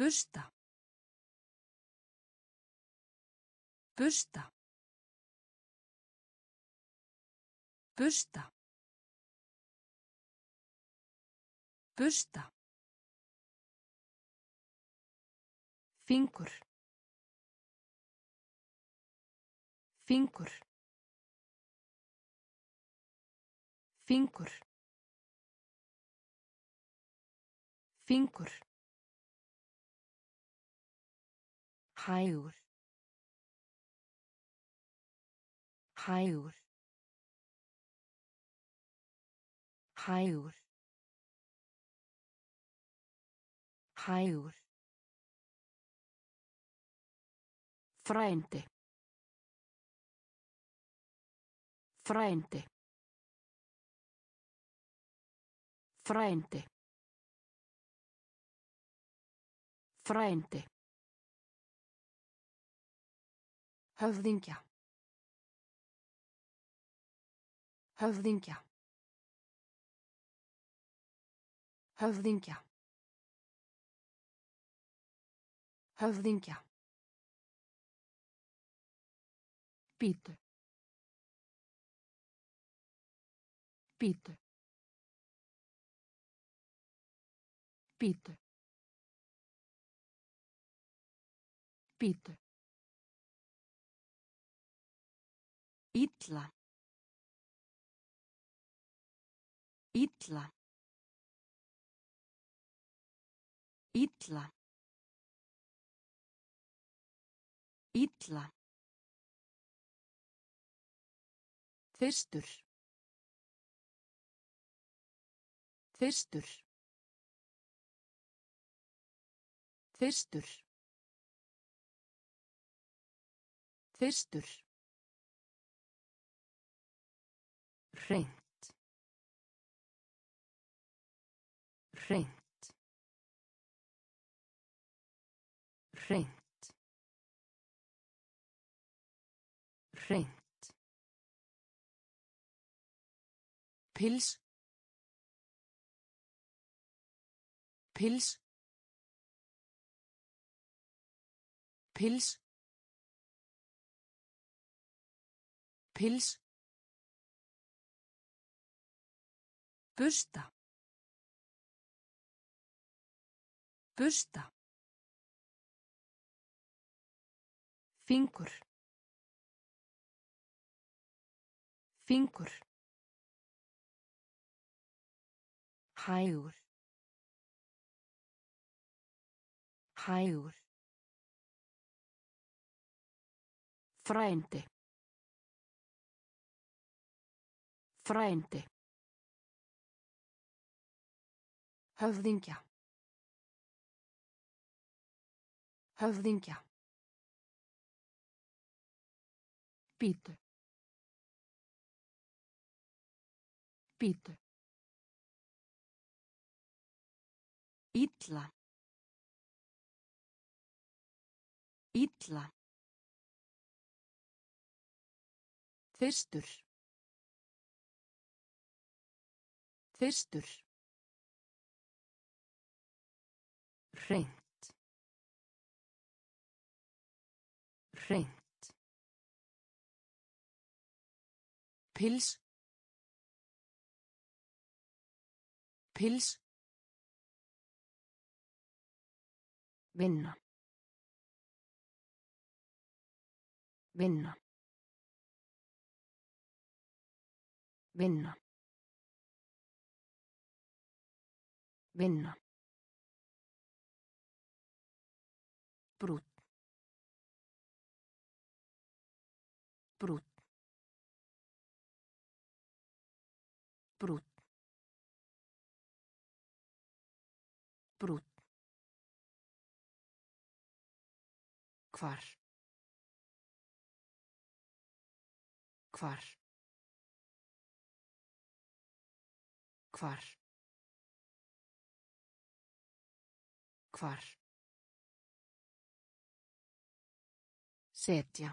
Busta. Busta. Busta. Busta. Fingur. Fingur. Fingur. Fingur. Hægur. Hægur. Hægur. Hægur. Frændi. Frændi. Frændi. Frændi. Höfðingja. Höfðingja. Höfðingja. Höfðingja. Bítu. Bítu. Bítu. Bítu. Illa. Illa. Illa. Illa. Þyrstur. Þyrstur. Þyrstur. Þyrstur. Hreint. Hreint. Hreint. Hreint. Pils. Pils. Pils. Pils. Busta. Busta. Fingur. Fingur. Hægur. Hægur. Frændi. Frændi. Höfðingja. Höfðingja. Bítu. Bítu. Illa. Illa. Þyrstur. Þyrstur. Hreint. Hreint. Pils. Pils. Vinna. Vinna. Vinna. Vinna. Brúnn. Brúnn. Brúnn. Brúnn. Hvar. Hvar. Hvar. Hvar. Setja.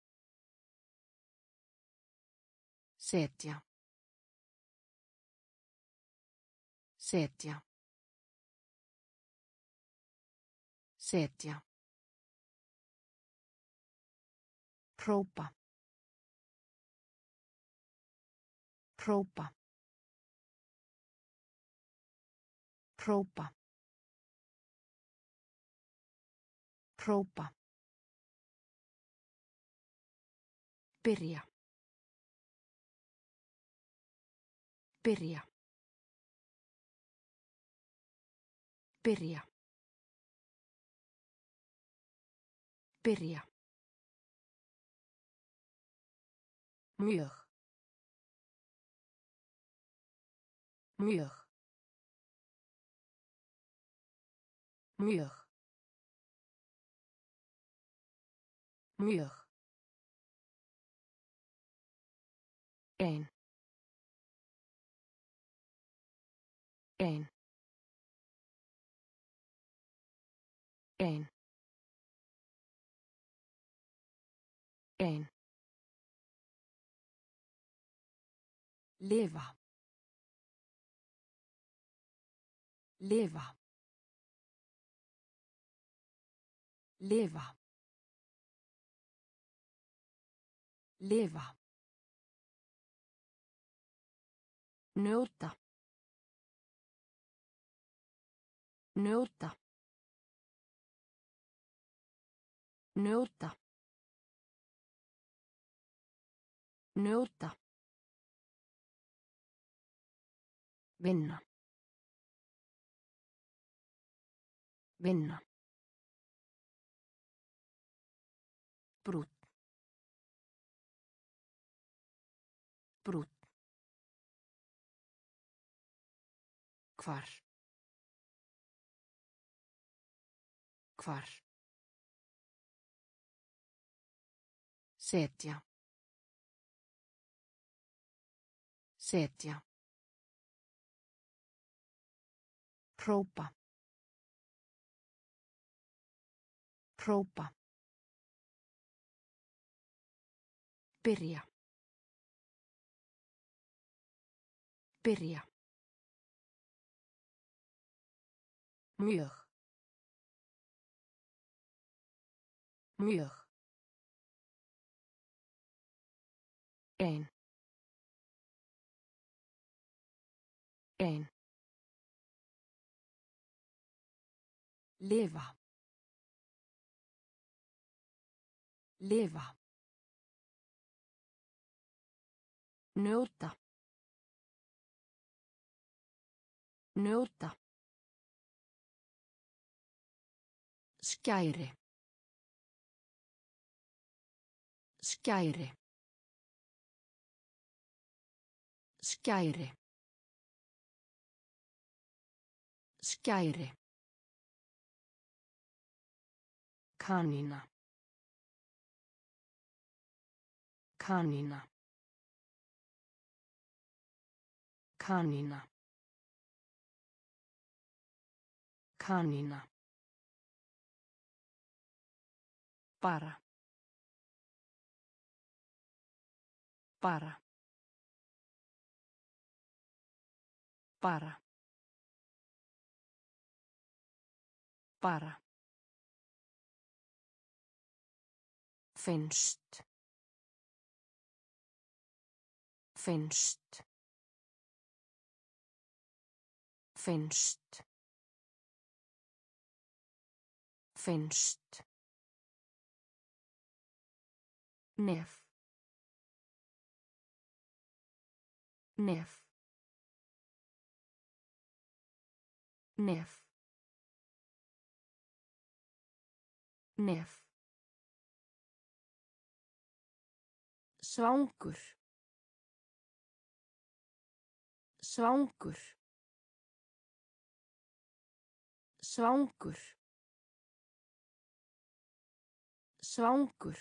Setja. Setja. Setja. Hrópa. Hrópa. Hrópa. Hrópa. Byrja. Byrja. Byrja. Byrja. Mjög. Mjög. Mjög. Mjög. Ein. Ein. Ein. Ein. Lifa. Lifa. Lifa. Lifa. Njóta. Njóta. Njóta. Njóta. Vinna. Vinna. Brúnn. Brúnn. Hvar. Hvar. Setja. Setja. Hrópa. Hrópa. Byrja. Byrja. Mjög. Mjög. Ein. Ein. Lifa. Lifa. Njóta. Njóta. Skæri. Skæri. Skæri. Skæri. Kanína. Kanína. Kanína. Kanína. Bara. Bara. Bara. Bara. Finnst. Finnst. Finnst. Finnst. Nef. Nef. Nef. Nef. Svangur. Svangur. Svangur. Svangur.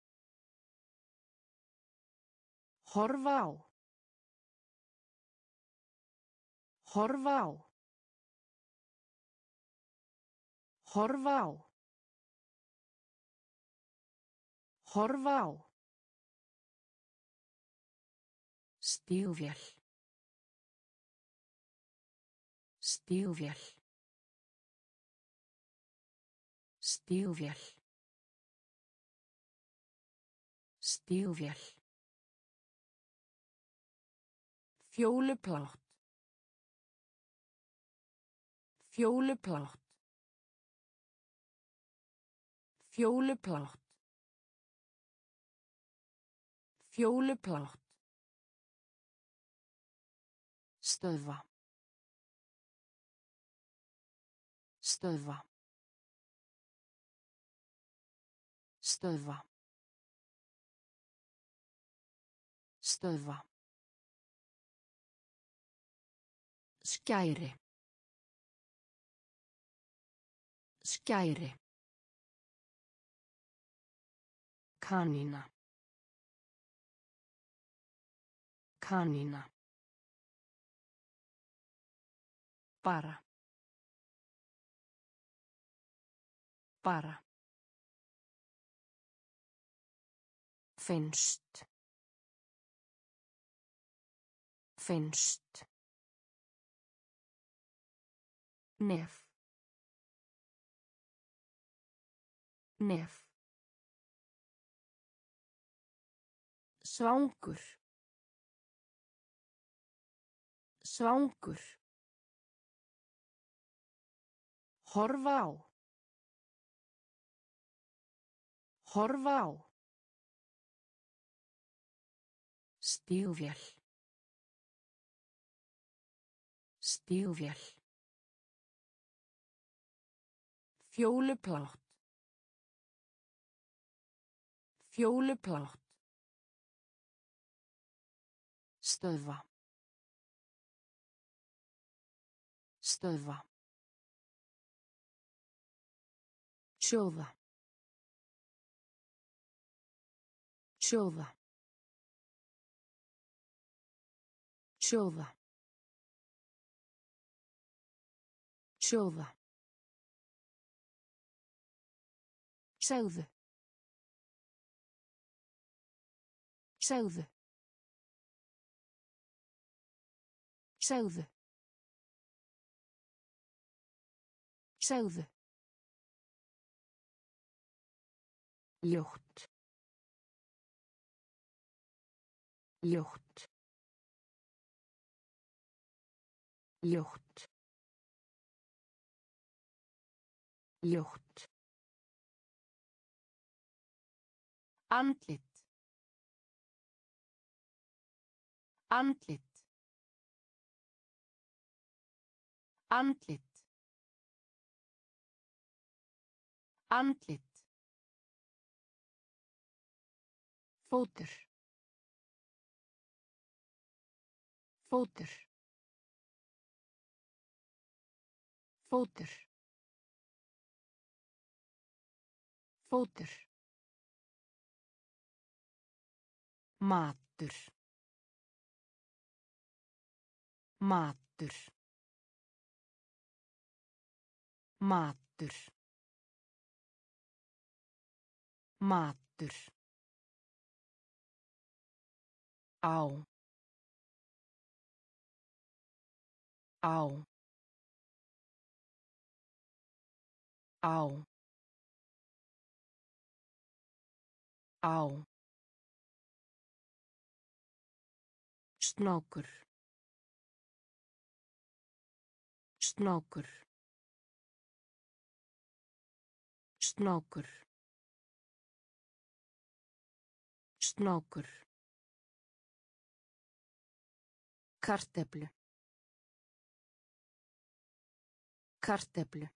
Horfa á. Horfa á. Horfa á. Horfa á. Stígvél. Stígvél. Stígvél. Stígvél. Fjóluplátt. Fjóluplátt. Fjóluplátt. Fjóluplátt. Stöðva. Stöðva. Stöðva. Stöðva. Skæri. Skæri. Kanína. Kanína. Bara. Bara. Finnst. Finnst. Nef. Nef. Svangur. Svangur. Horfa á. Horfa á. Stígvél. Stígvél. Fjóluplátt. Fjóluplátt. Stöðva. Stöðva. Sjóða. Sjóða. Sjóða. Sjóða. Segðu. Segðu. Segðu. Segðu. Ljótt. Ljótt. Ljótt. Ljótt. Andlit. Andlit. Andlit. Andlit. Fótur. Fótur. Fótur. Fótur. Matur. Matur. Matur. Matur. Á. Á. Á. Á. Snákur. Snákur. Snákur. Snákur. Kartöflu. Kartöflu.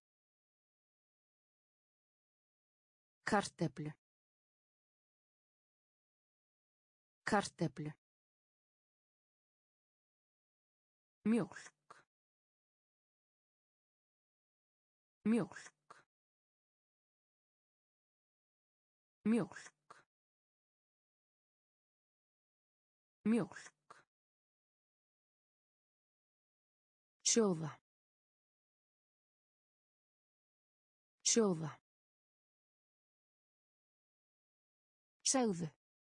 Kartöflu. Kartöflu. Mjólk. Mjólk. Mjólk. Mjólk. Sjóða. Sjóða. Segðu.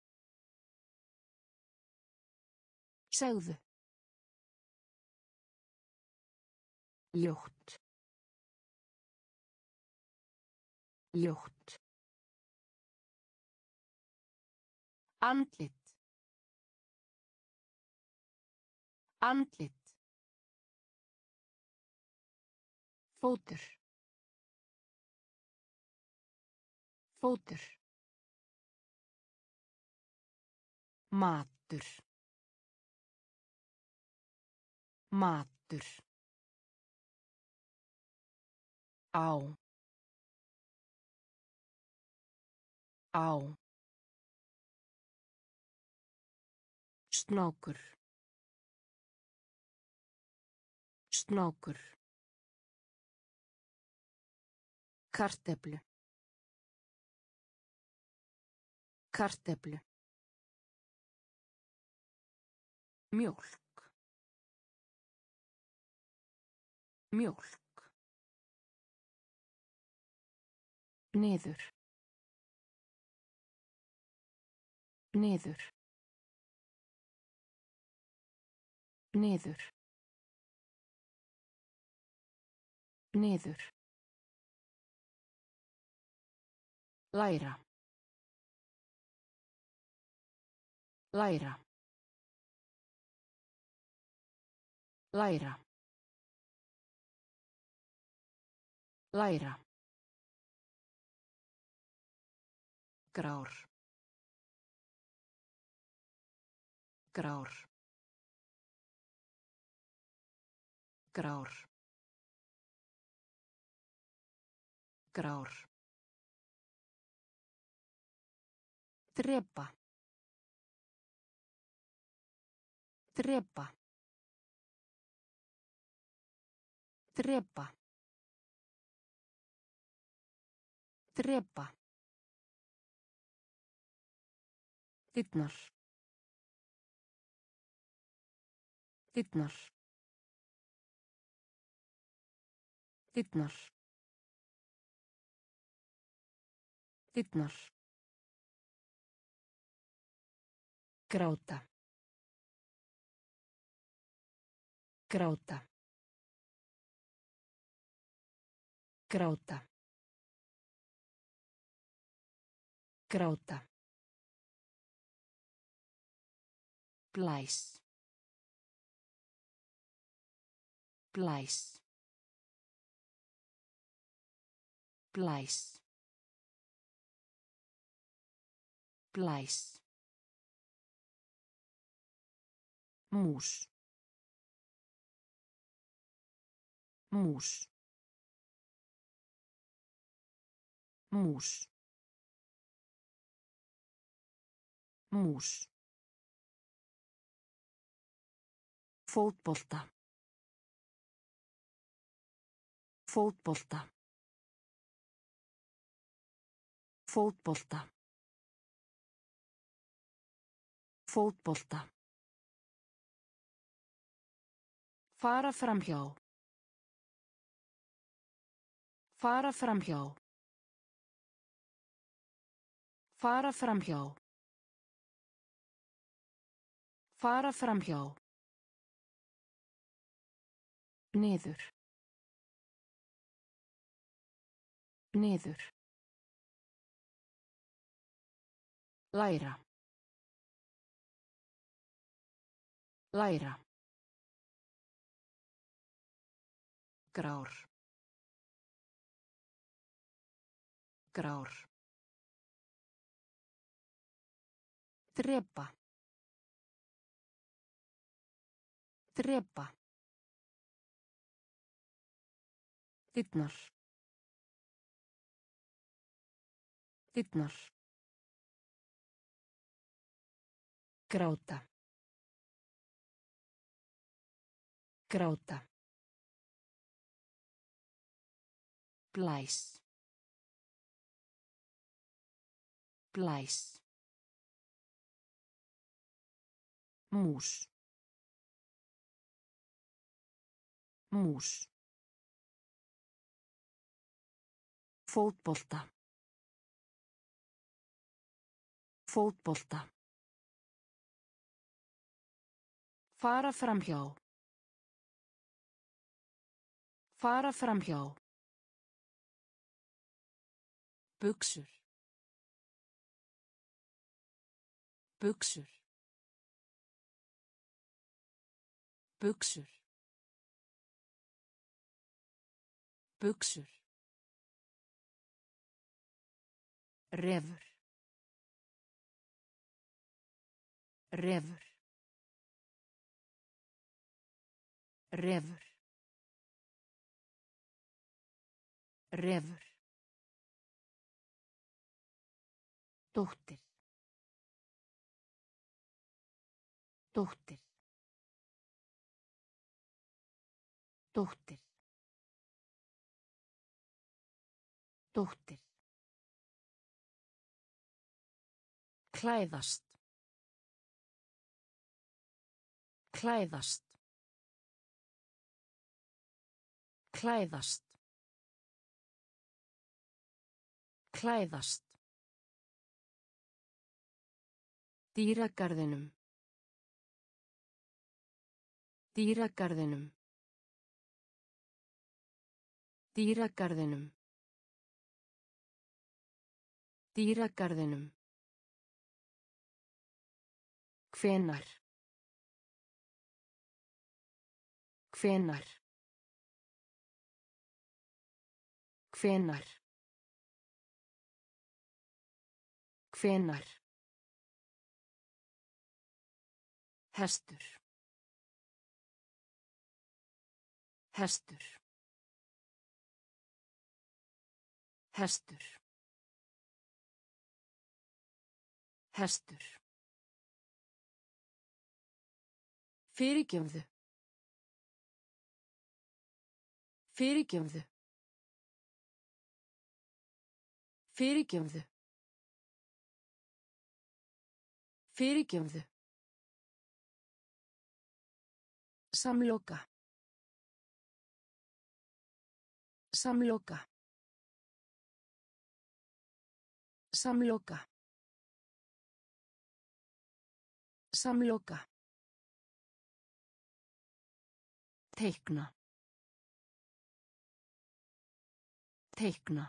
Segðu. Ljótt. Ljótt. Andlit. Andlit. Fótur. Fótur. Matur. Matur. Á. Á. Snákur. Snákur. Kartöflu. Kartöflu. Mjólk. Mjólk. Niður. Niður. Niður. Niður. Læra. Læra. Læra. Læra. Grár. Grár. Grár. Grár. Drepa. Drepa. Drepa. Drepa. Dyrnar. Dyrnar. Dyrnar. Dyrnar. Gráta. Gráta. Gráta. Gráta. Blæs. Blæs. Blæs. Blæs. Mús. Mús. Mús. Mús. Fótbolta. Fótbolta. Fótbolta. Fótbolta. Fara framhjá. Fara framhjá. Fara framhjá. Fara framhjá. Niður. Niður. Læra. Læra. Grár. Grár. Drepa. Drepa. Dyrnar. Dyrnar. Gráta. Gráta. Blæs. Blæs. Mús. Mús. Fótbolta. Fótbolta. Fara framhjá. Fara framhjá. Buxur. Buxur. Buxur. Buxur. Refur. Refur. Refur. Refur. Dóttir. Dóttir. Dóttir. Dóttir. Klæðast. Klæðast. Klæðast. Klæðast. Dýragarðinum. Dýragarðinum. Dýragarðinum. Dýragarðinum. Hvenær. Hvenær. Hvenær. Hvenær. Hestur. Hestur. Hestur. Hestur. Fyrirgefðu. Fyrirgefðu. Fyrirgefðu. Fyrirgefðu. Samloka. Samloka. Samloka. Samloka. Teikna. Teikna.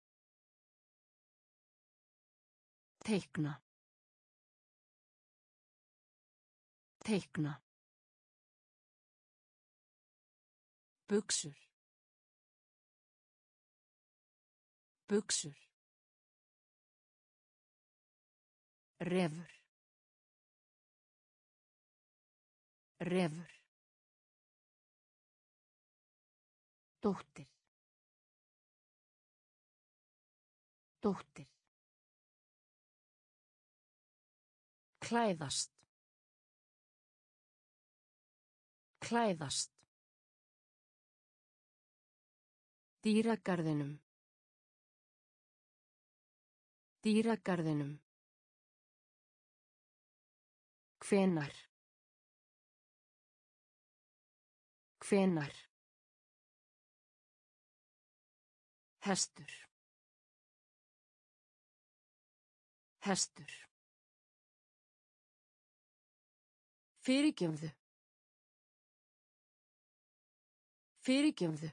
Teikna. Teikna. Buxur. Buxur. Refur. Refur. Dóttir. Dóttir. Klæðast. Klæðast. Dýragarðinum. Dýragarðinum. Hvenær. Hvenær. Hestur. Hestur. Fyrirgefðu. Fyrirgefðu.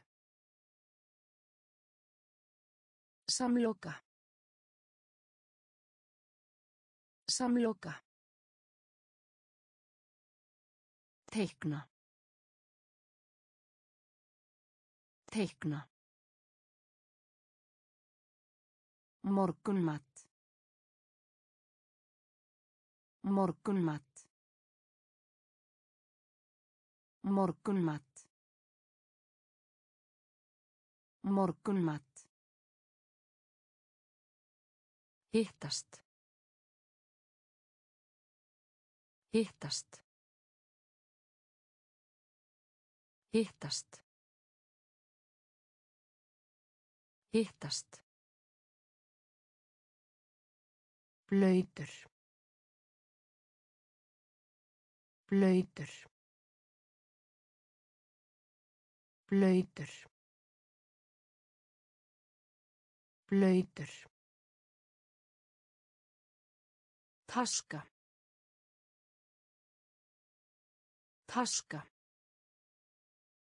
Samloka. Samloka. Teikna. Teikna. Morgunmat. Morgunmat. Morgunmat. Morgunmat. Hittast. Hittast. Hittast. Hittast. Blautur. Blautur. Blautur. Blautur. Taska. Taska.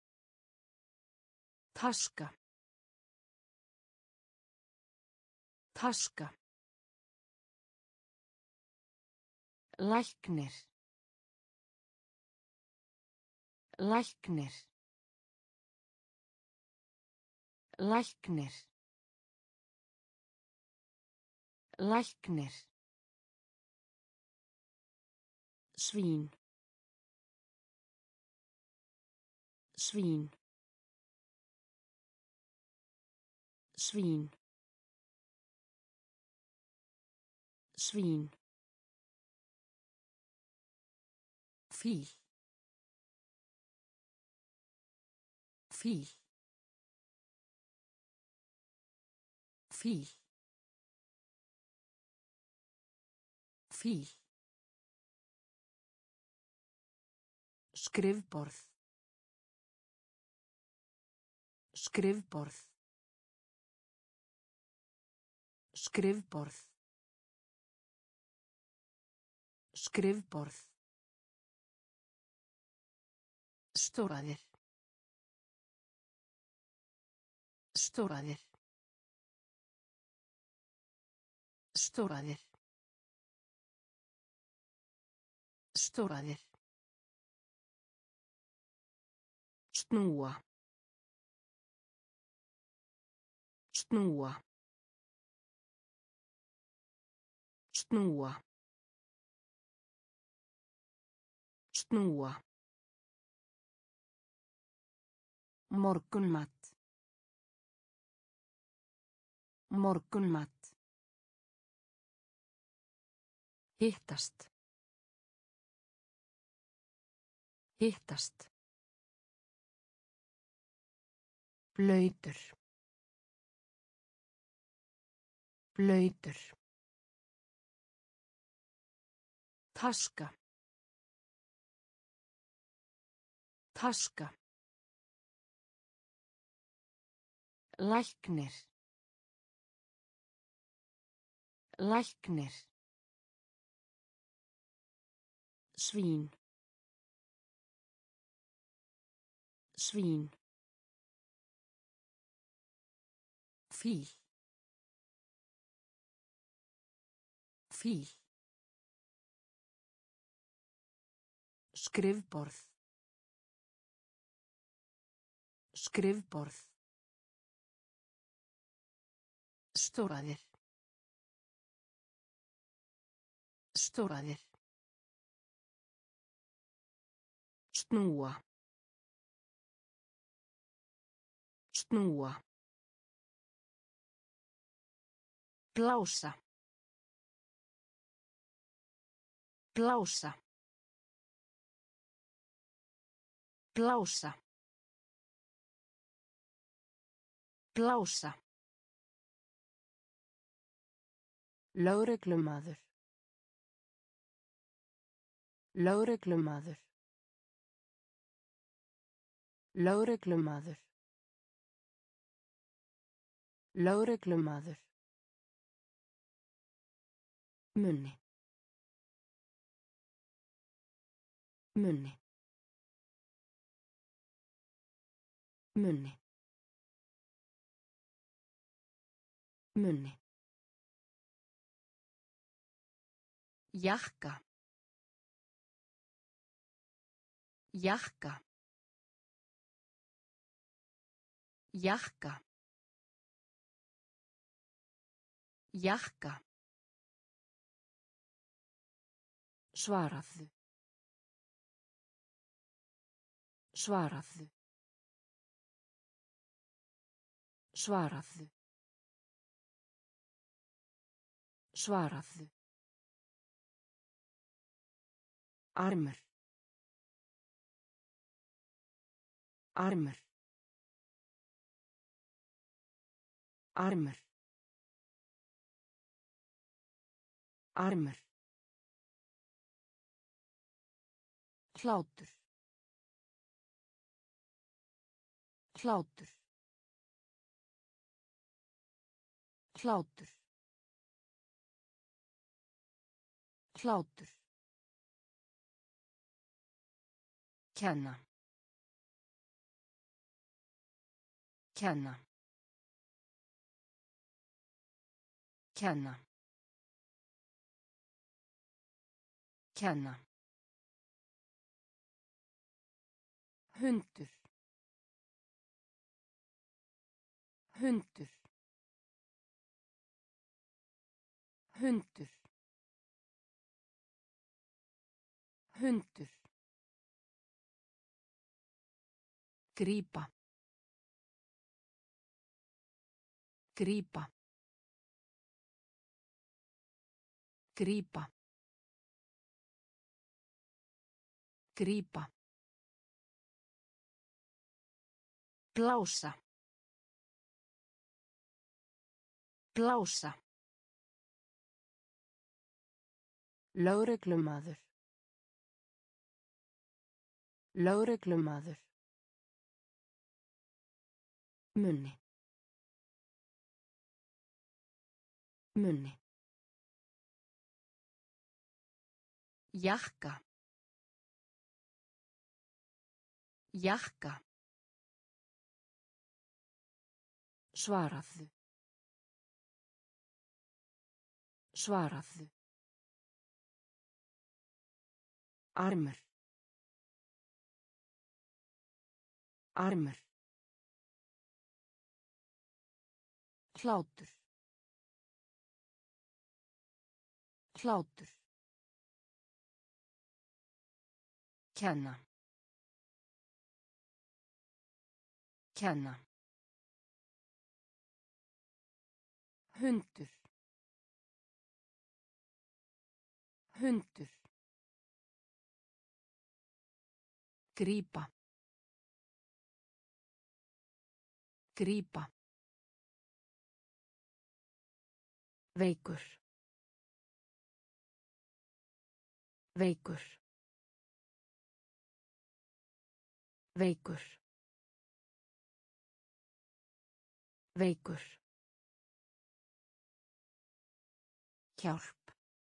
Taska. Taska. Læknir. Læknir. Læknir. Læknir. Svín. Svín. Svín. Svín. Fíl. Fíl. Fíl. Fíl. Skrifborð. Skrifborð. Skrifborð. Skrifborð. Stóraðir. Stóraðir. Stóraðir. Stóraðir. Snúa. Snúa. Snúa. Snúa. Morgunmat. Morgunmat. Hittast. Hittast. Blautur. Blautur. Taska. Taska. Læknir. Læknir. Svín. Svín. Fíl. Fíl. Skrifborð. Skrifborð. Stóraðir. Stóraðir. Snúa. Snúa. Blása. Blása. Blása. Blása. Lögreglumaður. Lögreglumaður. Lögreglumaður. Lögreglumaður. Munni. Munni. Munni. Munni. Jakka. Jakka. Jakka. Jakka. Svaraðu. Svaraðu. Svaraðu. Svaraðu. Armur. Armur. Armur. Armur. Hlátur. Hlátur. Hlátur. Hlátur. Kenna. Kenna. Kenna. Kenna. Hundur. Hundur. Hundur. Hundur. Grípa. Grípa. Grípa. Grípa. Blása. Blása. Lögreglumaður. Lögreglumaður. Munni. Munni. Jakka. Jakka. Svaraðu. Svaraðu. Armur. Armur. Hlátur. Hlátur. Kenna. Kenna. Hundur. Hundur. Grípa. Grípa. Veikur. Veikur. Veikur. Veikur. Hjálp.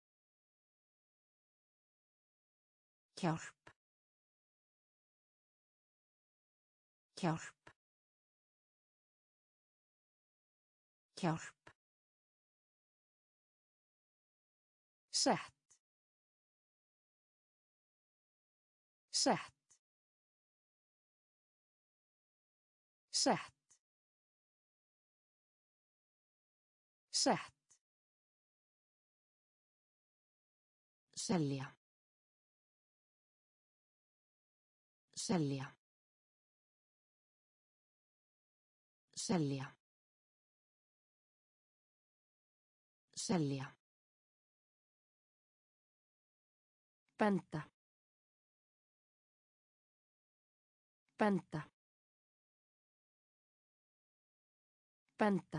Hjálp. Hjálp. Hjálp. Sett. Sett. Sett. Sett. Selja. Selja. Selja. Selja. Benda. Benda. Benda.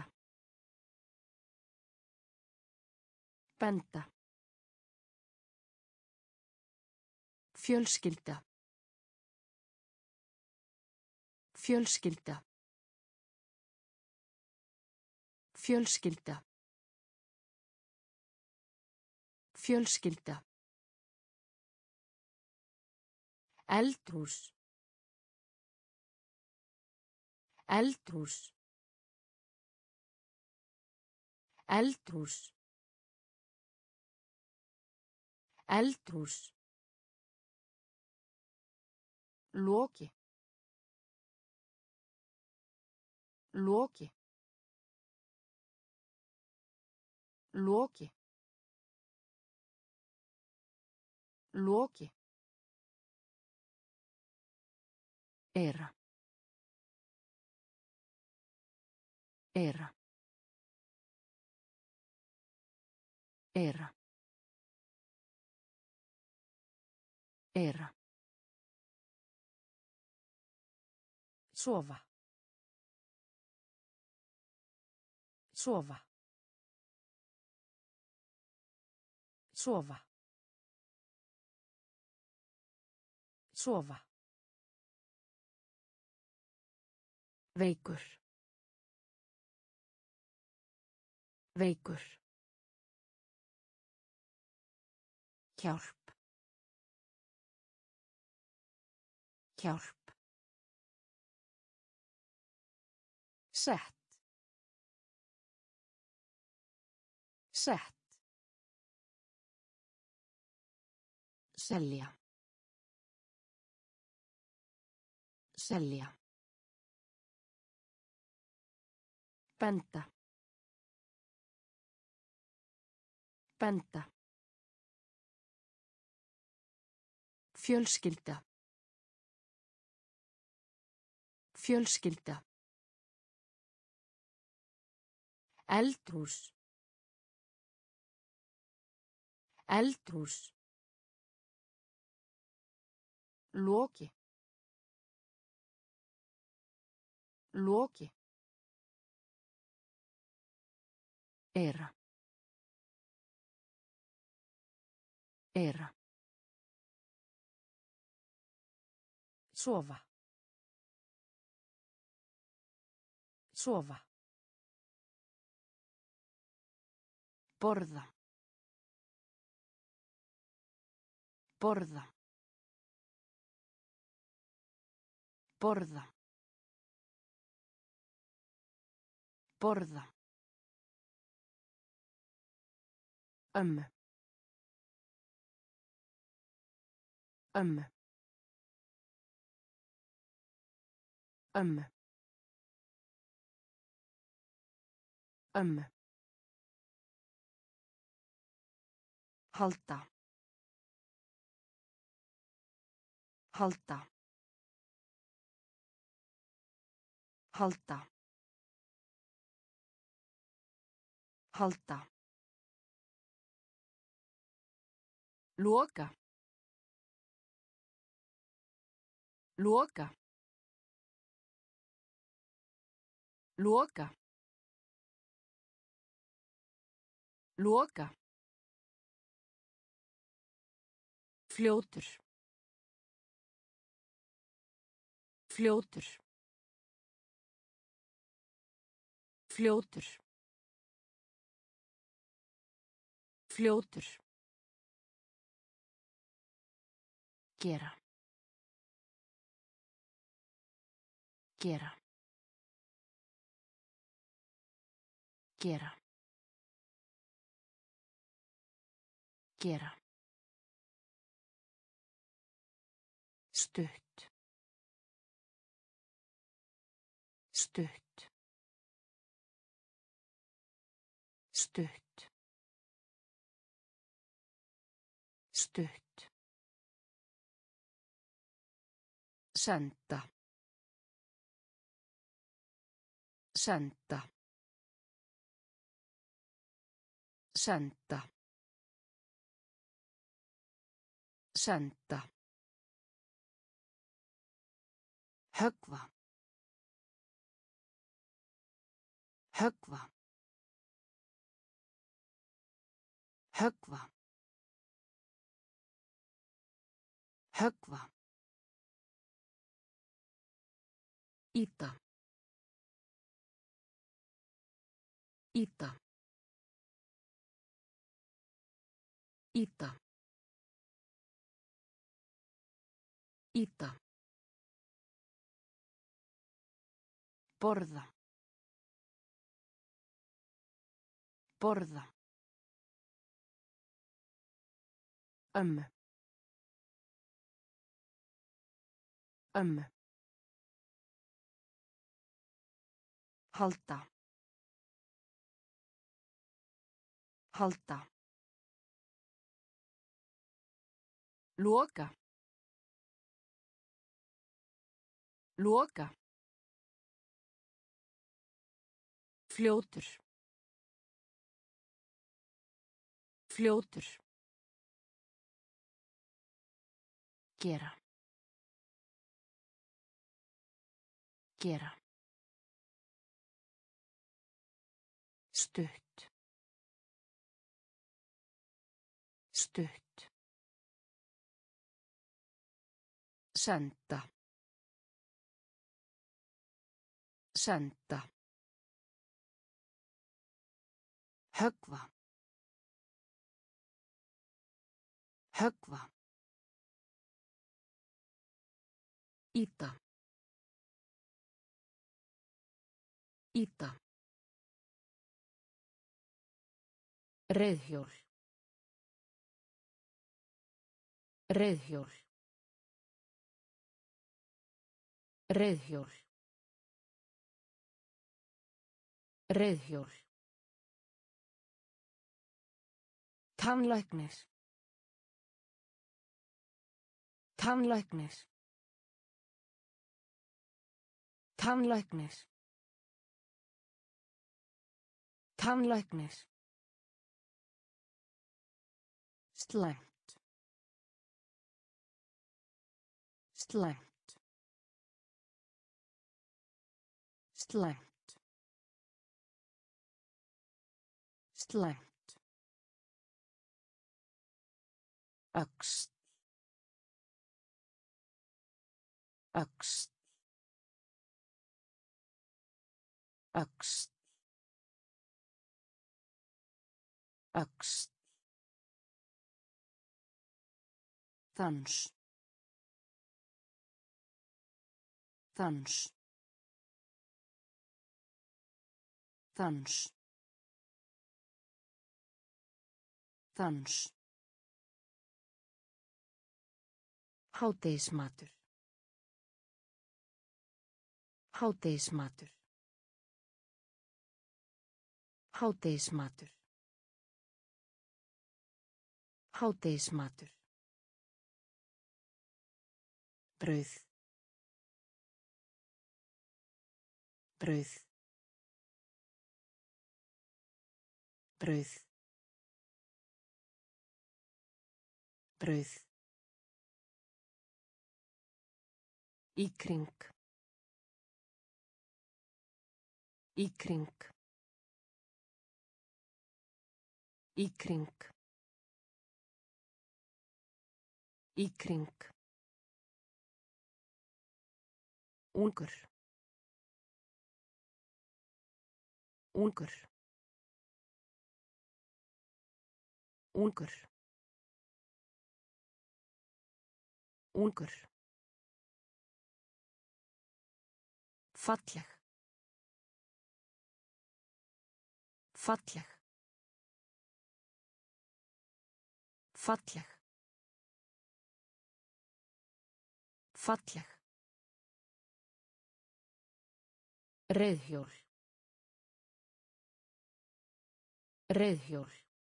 Benda. Fjölskylda. Fjölskylda. Fjölskylda. Fjölskylda. Eldhús. Eldhús. Eldhús. Eldhús. Loki. Loki. Loki. Loki. Era. Era. Era. Era. Sofa. Sofa. Sofa. Sofa. Veikur. Veikur. Hjálp. Hjálp. Sett. Sett. Selja. Selja. Benda. Benda. Fjölskylda. Fjölskylda. Eldhús. Eldhús. Loki. Loki. Era. Era. Sofa. Sofa. Borða. Borða. Borða. Borða. Ömmu. Ömmu. Ömmu. Ömmu. Halda. Halda. Halda. Halda. Loka. Loka. Loka. Loka. Fljótur. Fljótur. Fljótur. Fljótur. Gera. Gera. Gera. Gera. Stutt. Stutt. Stutt. Stutt. Senda. Senda. Senda. Senda. Höggva. Höggva. Höggva. Höggva. Ýta. Ýta. Ýta. Ýta. Borða. Borða. Ömmu. Ömmu. Halda. Halda. Loka. Loka. Fljótur. Fljótur. Gera. Gera. Stutt. Stutt. Senda. Senda. Höggva. Höggva. Ýta. Ýta. Reiðhjól. Reiðhjól. Reiðhjól. Reiðhjól. Tannlæknir. Tannlæknir. Tannlæknir. Tannlæknir. Slæmt. Slæmt. Slæmt. Slæmt. Öxl. Öxl. Öxl. Öxl. Dans. Dans. Dans. Dans. Hádegismatur. Hádegismatur. Hádegismatur. Hádegismatur. Brauð. Brauð. Brauð. Brauð. Í kring. Í kring. Í kring. Í kring. Ungur. Ungur. Ungur. Ungur. Falleg. Falleg. Falleg. Falleg. Reiðhjól. Reiðhjól.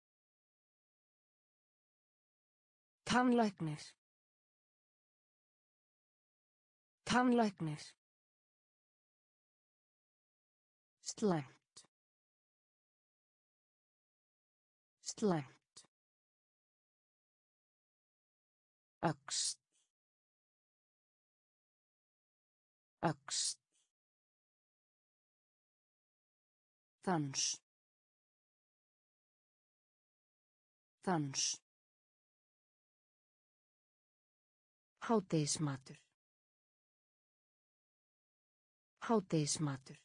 Tannlæknir. Tannlæknir. Slæmt. Slæmt. Öxl. Öxl. Dans. Dans. Hádegismatur. Hádegismatur.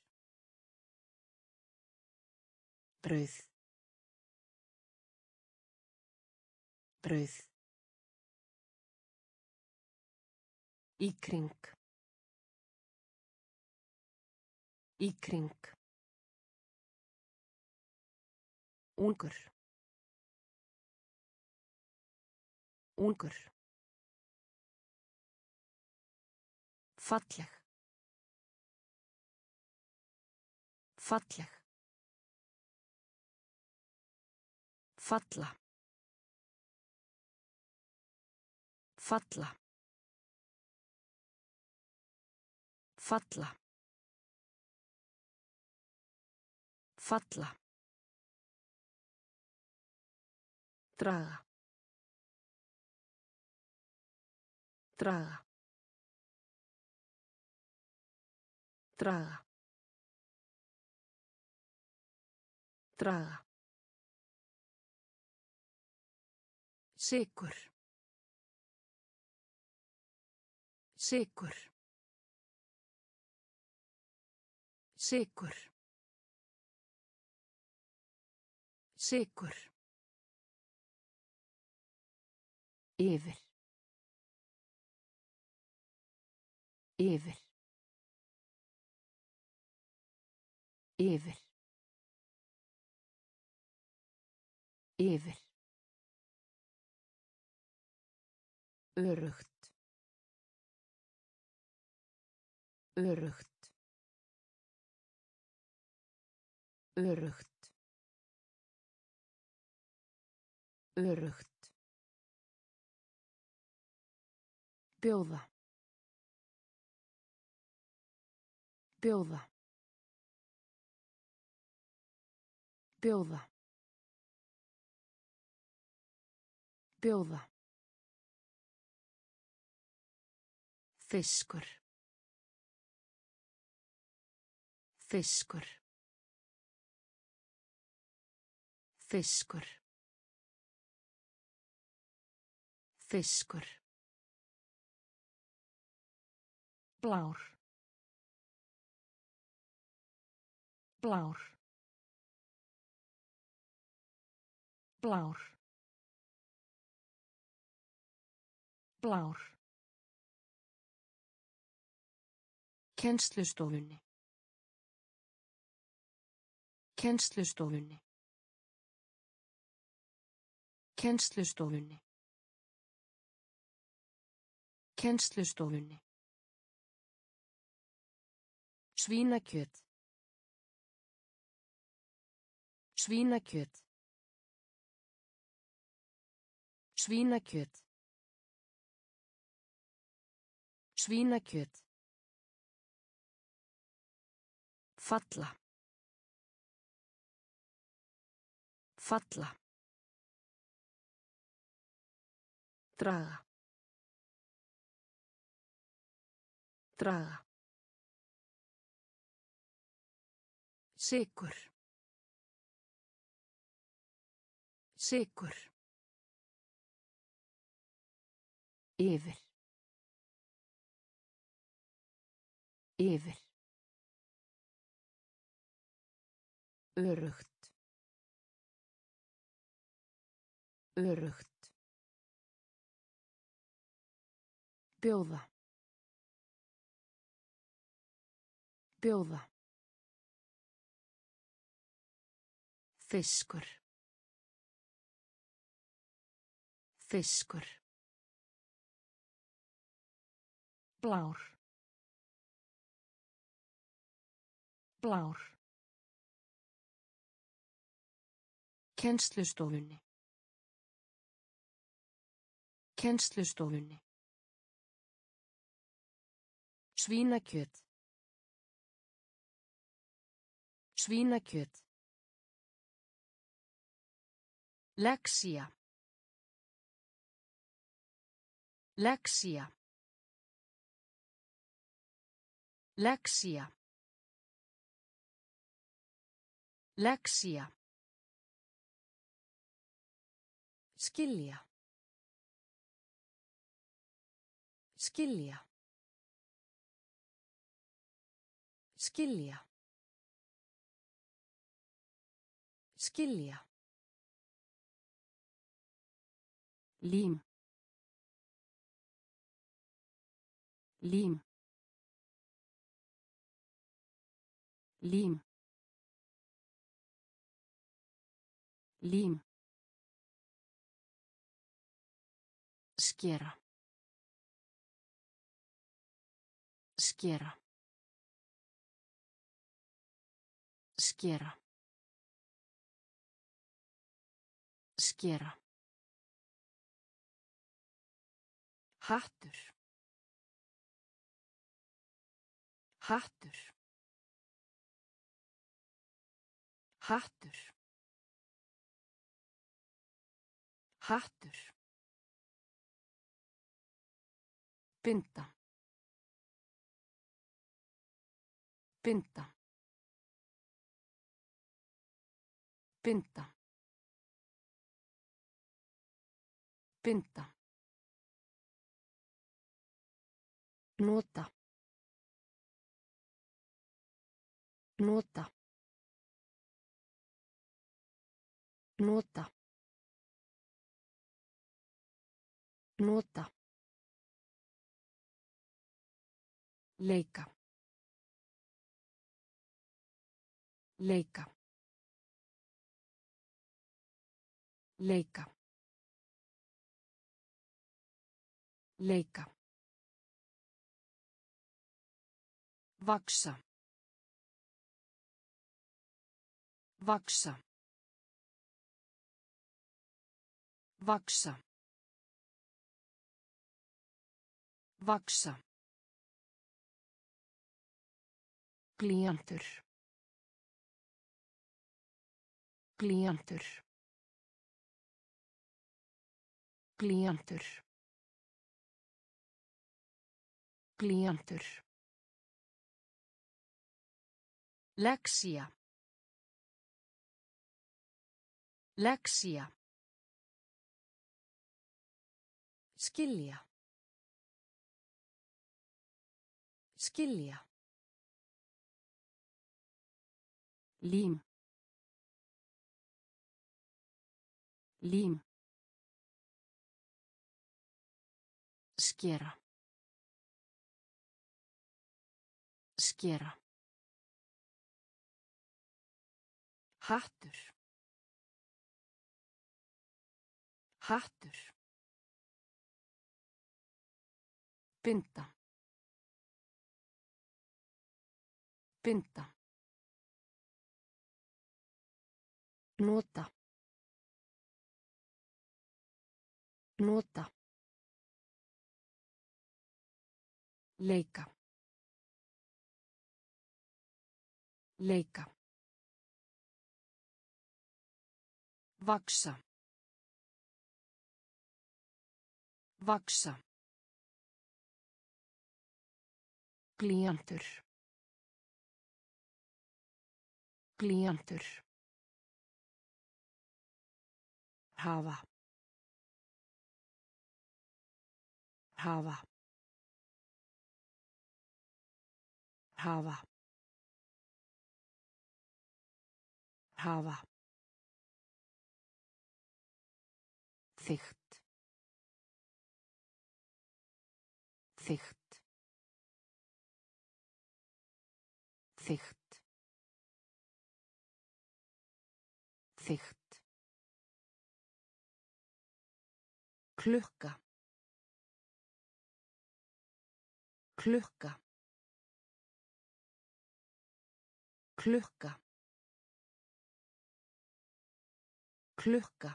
Brauð. Brauð. Í kring. Í kring. Ungur. Ungur. Falleg. Falleg. Falla. Falla. Falla. Falla. Draga. Draga. Draga. Draga. Sykur. Sykur. Sykur. Sykur. Yfir. Yfir. Yfir. Yfir. Öruggt. Öruggt. Öruggt. Öruggt. Bjóða. Bjóða. Bjóða. Bjóða. Fiskur. Fiskur. Fiskur. Fiskur. Blár. Blár. Blár. Blár. Kennslustofunni. Kennslustofunni. Kennslustofunni. Kennslustofunni. Svínakjöt. Svínakjöt. Svínakjöt. Svínakjöt. Falla. Falla. Draga. Draga. Sykur. Sykur. Yfir. Yfir. Öruggt. Öruggt. Bjóða. Bjóða. Fiskur. Fiskur. Blár. Blár. Kennslustofunni. Kennslustofunni. Svínakjöt. Svínakjöt. Lexía. Lexía. Lexía. Lexía. Skilja. Skilja. Skilja. Skilja. Lím. Lím. Lím. Lím. Skera. Skera. Skera. Skera. Hattur. Hattur. Hattur. Hattur. Binda. Binda. Binda. Binda. Nota. Nota. Nota. Nota. Leika. Leika. Leika. Leika. Vaksa. Vaksa. Vaksa. Vaksa. Glíjantur. Glíjantur. Glíjantur. Glíjantur. Lexía. Lexía. Skilja. Skilja. Lím. Lím. Skera. Skera. Hattur. Hattur. Binda. Binda. Nota. Nota. Leika. Leika. Vaksa. Vaksa. Glíjantur. Glíjantur. Hafa. Hafa. Hafa. Hafa. Þykkt. Þykkt. Þykkt. Þykkt. Klukka. Klukka. Klukka. Klukka.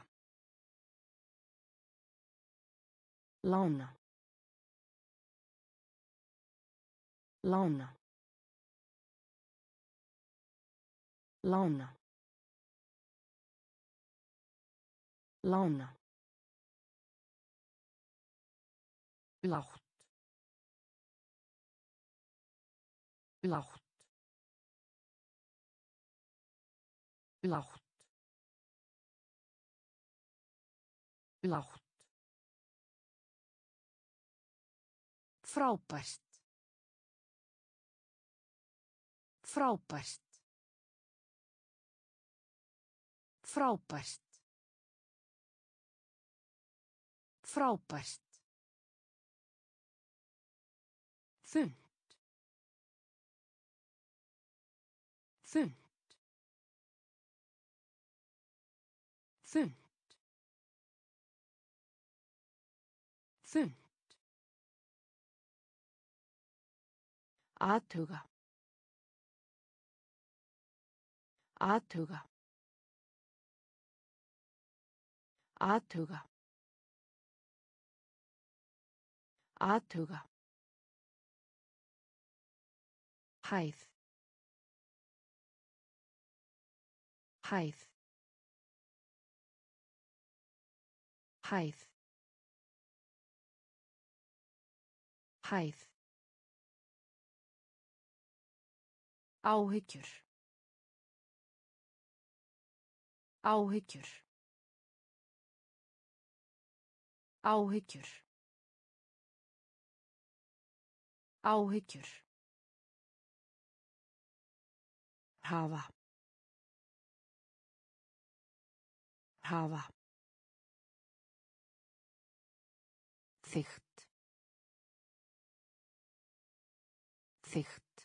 Lána. Lána. Lána. Lána. Lágt. Lágt. Lágt. Lágt. Frábært. Frábært. Frábært. Frábært. Þunnt. Þunnt. Þunnt. Þunnt. Athuga. Athuga. Athuga. Athuga. Hæð. Hæð. Hæð. Hæð. Áhyggjur. Áhyggjur. Áhyggjur. Áhyggjur. Hafa. Hafa. Þykkt. Þykkt.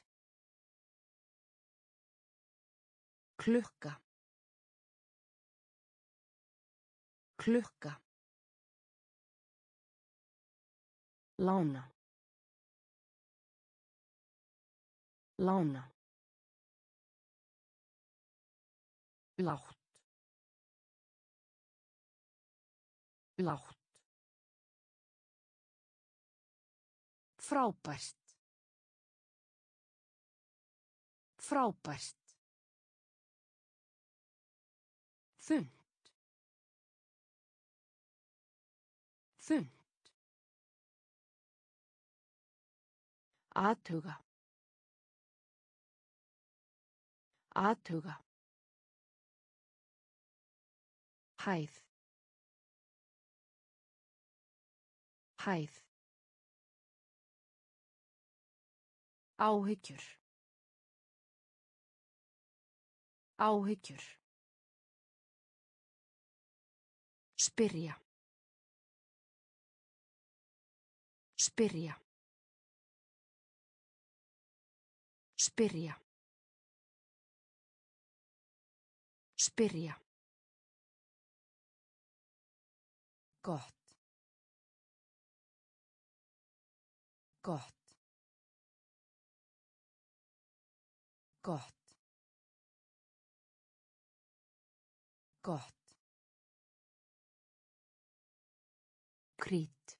Klukka. Klukka. Lána. Lána. Lágt. Lágt. Frábært. Frábært. Þunnt. Þunnt. Athuga. Athuga. Hæð. Hæð. Áhyggjur. Áhyggjur. Spyrja. Spyrja. Spyrja. Spyrja. Gott. Gott. Gott. Gott. Krít.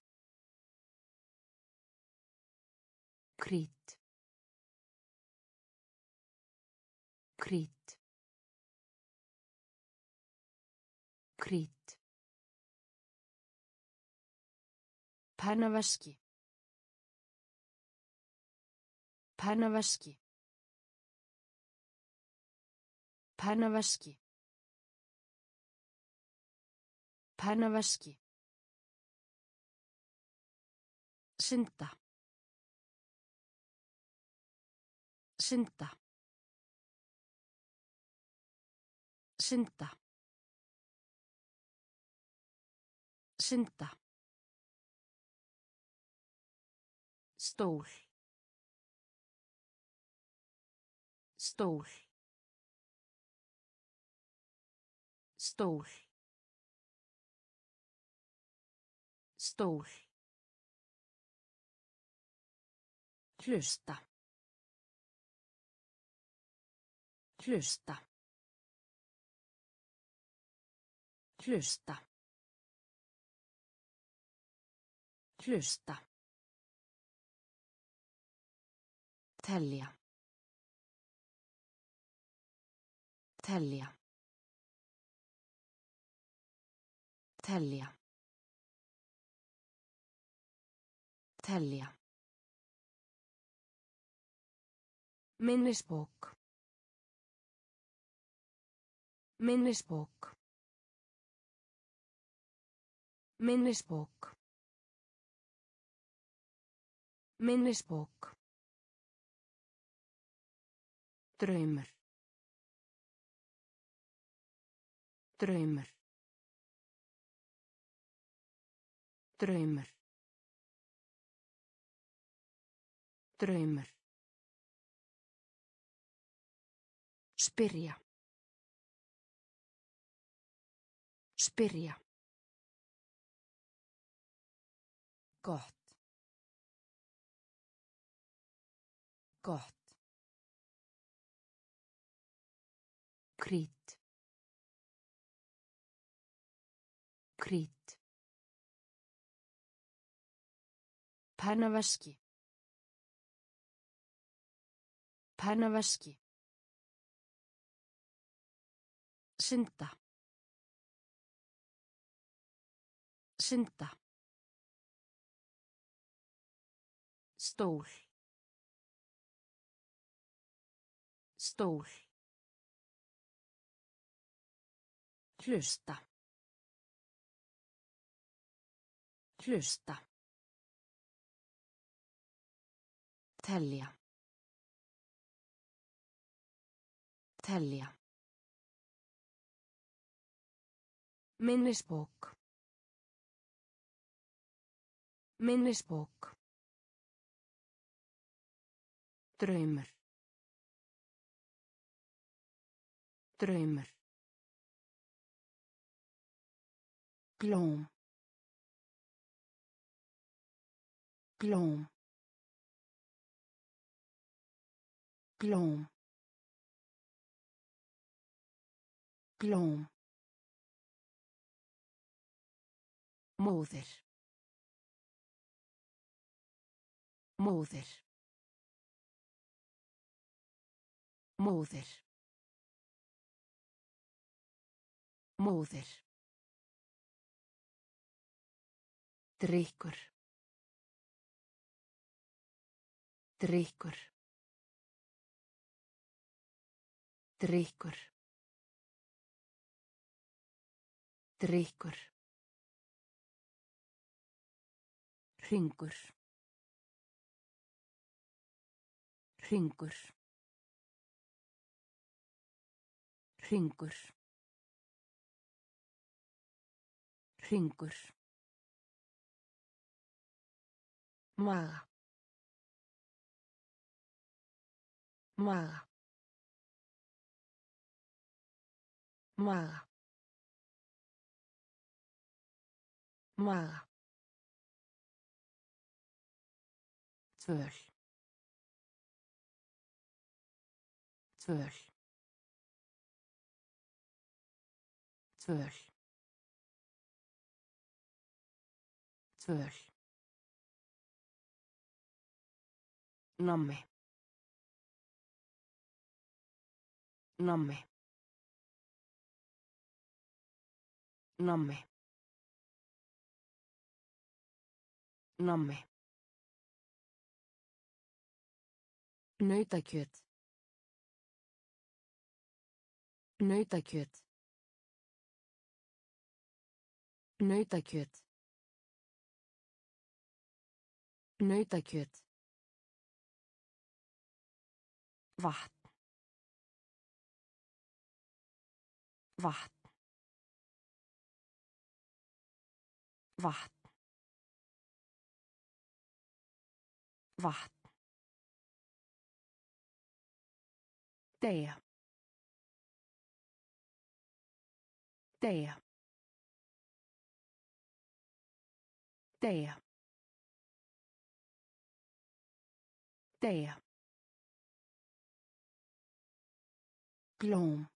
Krít. Krít. Krít. Pennaveski. Pennaveski. Pennaveski. Pennaveski. Synda. Synda. Synda. Synda. Stól. Stól. Stól. Stól. Hlusta. Hlusta. Hlusta. Hlusta. Telja. Telja. Telja. Telja. Minnisbók. Minnisbók. Minnisbók. Minnisbók. Draumur. Draumur. Draumur. Draumur. Spyrja. Spyrja. Gott. Gott. Krít. Krít. Pennaveski. Pennaveski. Synda. Synda. Stól. Stól. Hlusta. Hlusta. Telja. Telja. Minnisbók. Minnisbók. Draumur. Draumur. Glóm. Glóm. Glóm. Glóm. Móðir. Móðir. Móðir. Móðir. Drykkur. Drykkur. Drykkur. Drykkur. Hringur. Hringur. Hringur. Hringur. Maga. Maga. Maga. Maga. Tvöl. Tvöl. Tvöl. Tvöl. Nammi. Nammi. Nammi. Nammi. Nautakjöt. Nautakjöt. Nautakjöt. Nautakjöt. Vatn. Vatn. Vatn. Vatn. Deyja. Deyja. Deyja. Deyja. Glóm.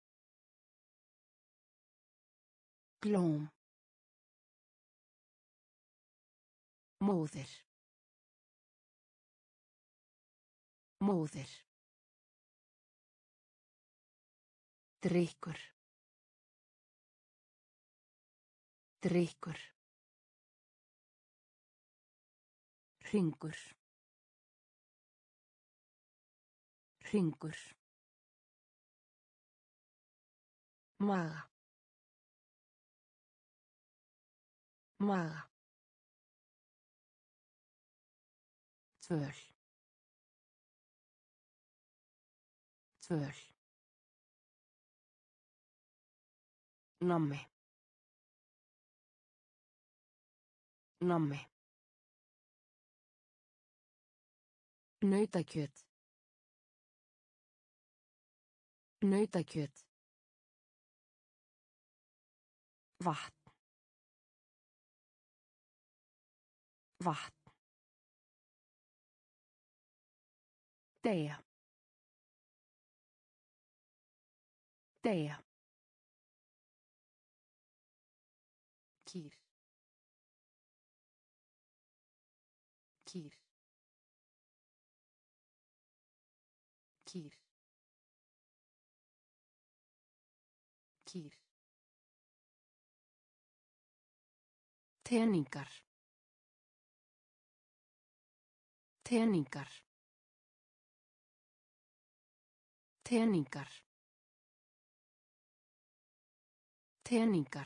Glóm. Móðir. Móðir. Drykkur. Drykkur. Hringur. Hringur. Maga. Maga. Tvöl. Tvöl. Nammi. Nammi. Nautakjöt. Nautakjöt. Vatn. Vatn. Deyja. Deyja. Kýr. Kýr. Kýr. Kýr. Teningar. Teningar. Teningar. Teningar.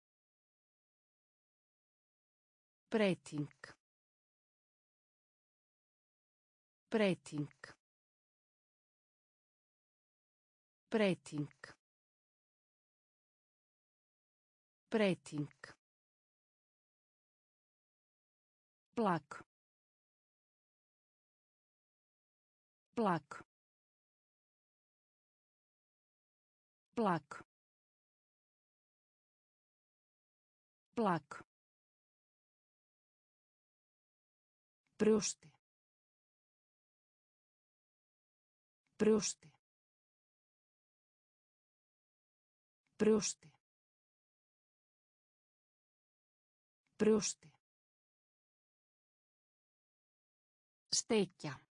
Breyting. Breyting. Breyting. Breyting. Plak. Plak. Plak. Blak. Brjósti. Brjósti. Brjósti. Brjósti. Steikja.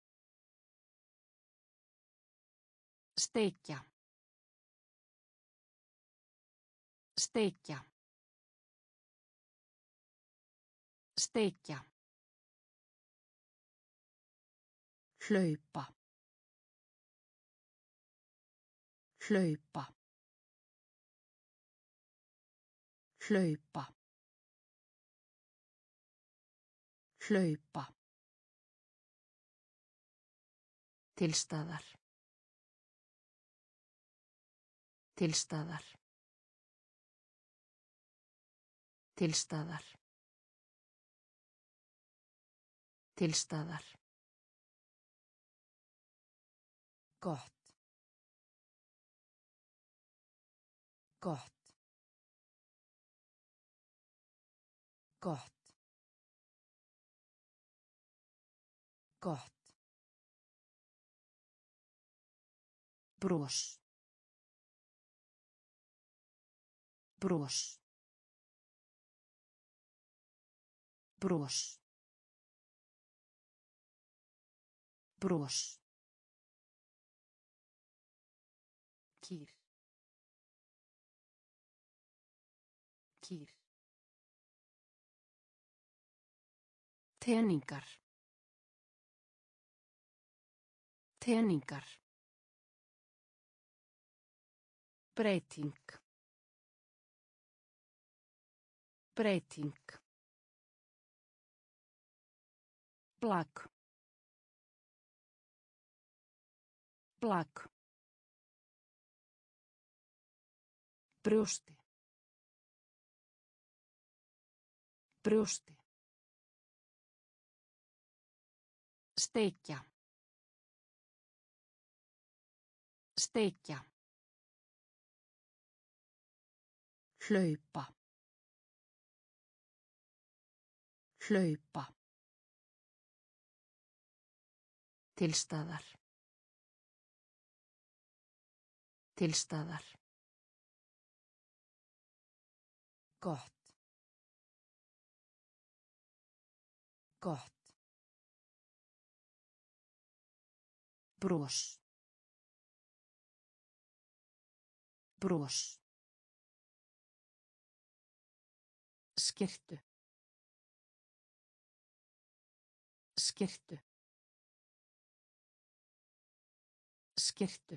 Steikja. Steikja. Steikja. Hlaupa. Hlaupa. Hlaupa. Hlaupa. Tilstaðar. Tilstaðar. Tilstaðar. Tilstaðar. Gott. Gott. Gott. Gott. Bros. Bros. Bros. Bros. Kýr. Kýr. Teningar. Teningar. Breyting. Breyting. Blak. Blak. Brjósti. Brjósti. Steikja. Steikja. Hlaupa. Hlaupa. Tilstaðar. Tilstaðar. Gott. Gott. Bros. Bros. Skyrtu. Skyrtu. Skyrtu.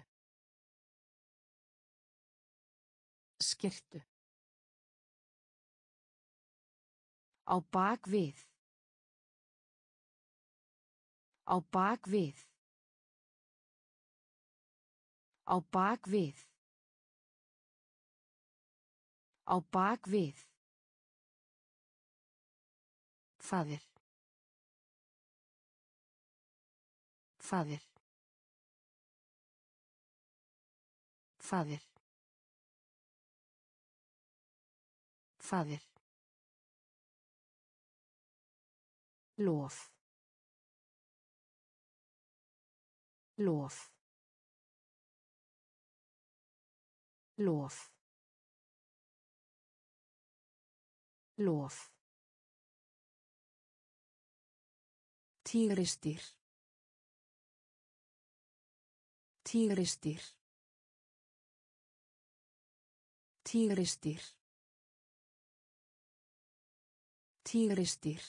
Skyrtu. Á bak við. Á bak við. Á bak við. Á bak við. Faðir. Faðir. Faðir. Faðir. Lof. Lof. Lof. Lof. Tígrisdýr. Tígrisdýr. Tígrisdýr. Tígrisdýr.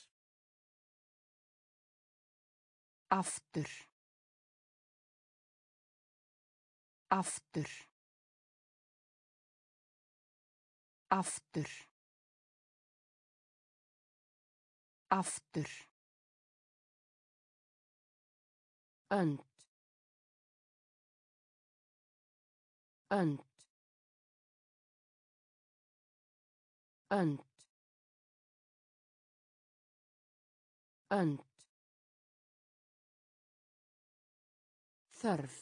Aftur. Aftur. Aftur. Aftur. Önd. Önd. Önd. Önd. Þörf.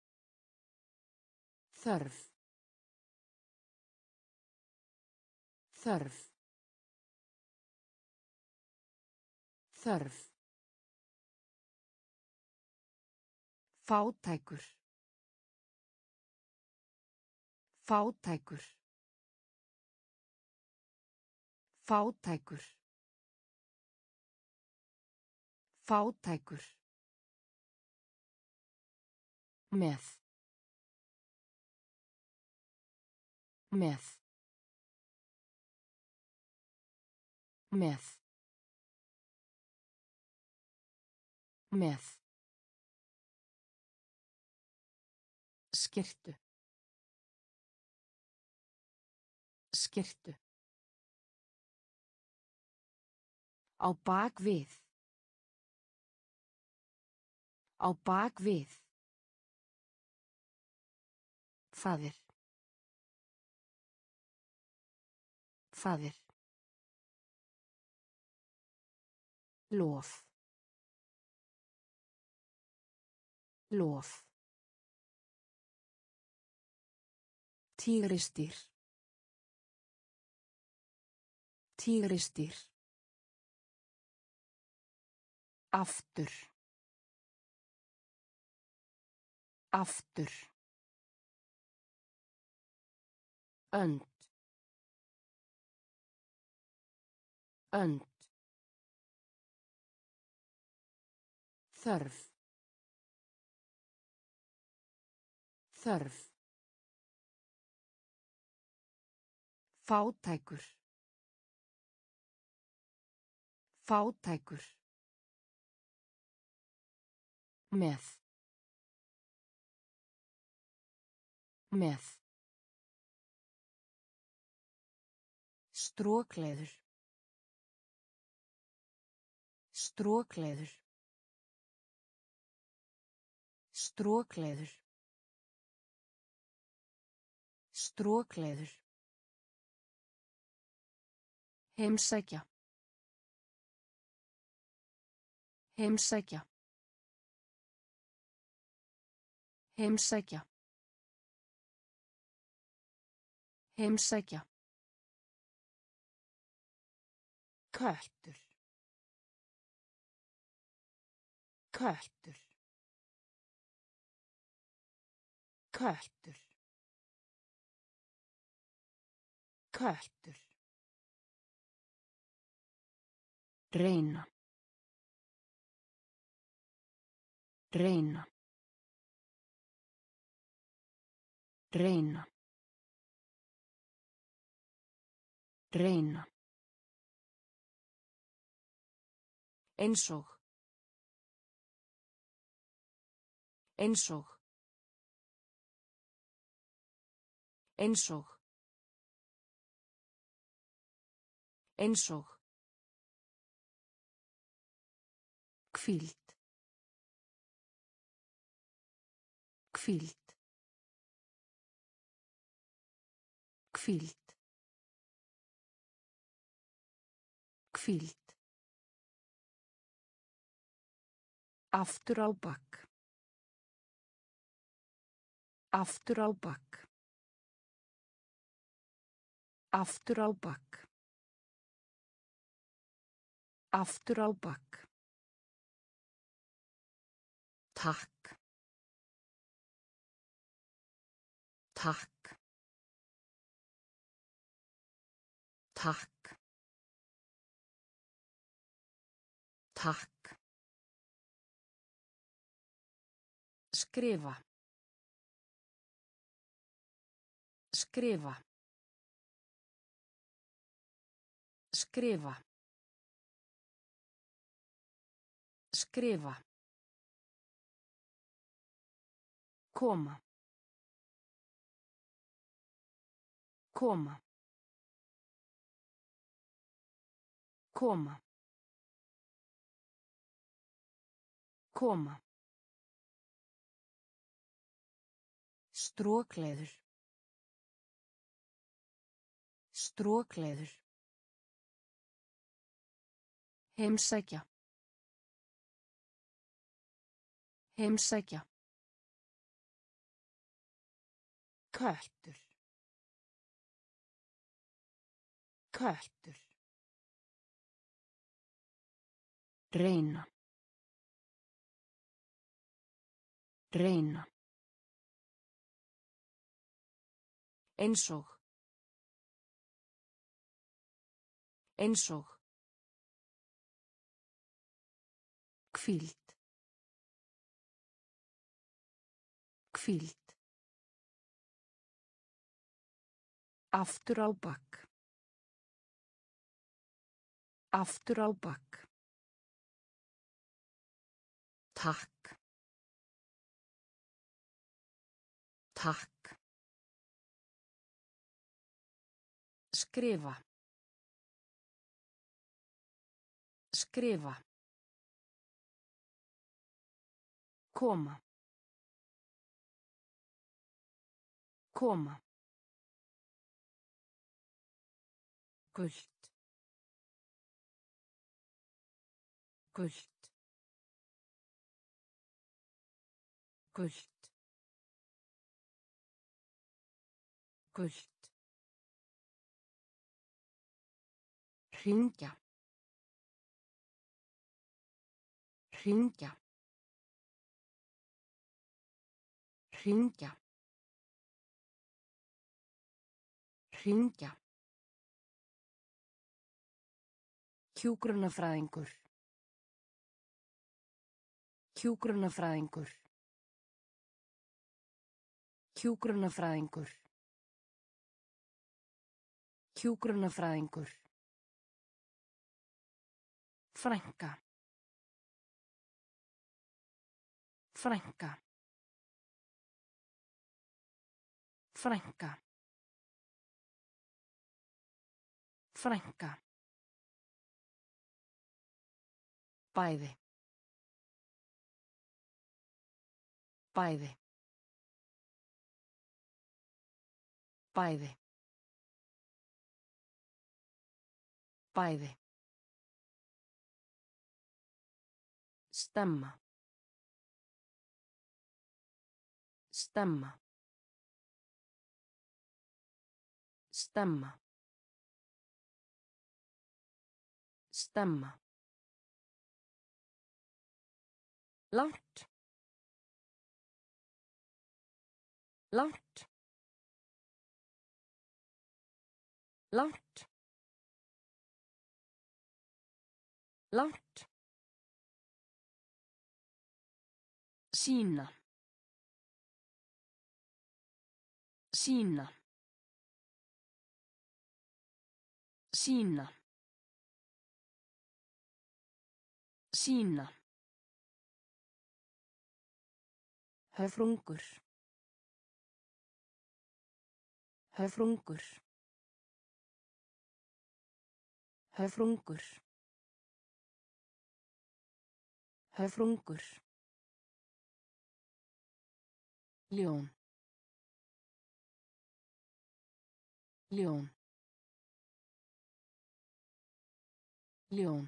Þörf. Þörf. Þörf. Fátækur. Fátækur. Fátækur. Fátækur. Með. Með. Með. Með. Skyrtu. Skyrtu. Á bak við. Á bak við. Faðir. Faðir. Lof. Lof. Tígrisdýr. Tígrisdýr. Aftur. Aftur. Önd. Önd. Þörf. Þörf. Fátækur. Fátækur. Með. Með. Strokleður. Strokleður. Strokleður. Strokleður. Heimsækja. Heimsækja. Heimsækja. Heimsækja. Köttur. Köttur. Köttur. Köttur. Reyna. Reyna. Reyna. Reyna. Einsog. Einsog. Einsog. Einsog. Hvíld. Hvíld. Hvíld. Hvíld. Aftur á bak. Aftur á bak. Aftur á bak. Aftur á bak. Takk. Takk. Takk. Takk. Skrifa. Skrifa. Skrifa. Skrifa. Koma. Koma. Koma. Koma. Strokleður. Strokleður. Heimsækja. Heimsækja. Köttur. Köttur. Reyna. Reyna. Eins og. Eins og. Hvíld. Hvíld. Aftur á bak. Aftur á bak. Takk. Takk. Skrifa. Skrifa. Koma. Koma. Gult. Gult. Gult. Gult. Hringja. Hringja. Hringja. Hringja. Hjúkrunarfræðingur. Hjúkrunarfræðingur. Hjúkrunarfræðingur. Hjúkrunarfræðingur. Frænka. Frænka. Frænka. Frænka. Bæði. Bæði. Bæði. Bæði. Stemma. Stemma. Stemma. Stemma. Langt. Langt. Langt. Langt. Sýna. Sýna. Sýna. Sýna. Höfrungur. Höfrungur. Höfrungur. Höfrungur. Ljón. Ljón. Ljón.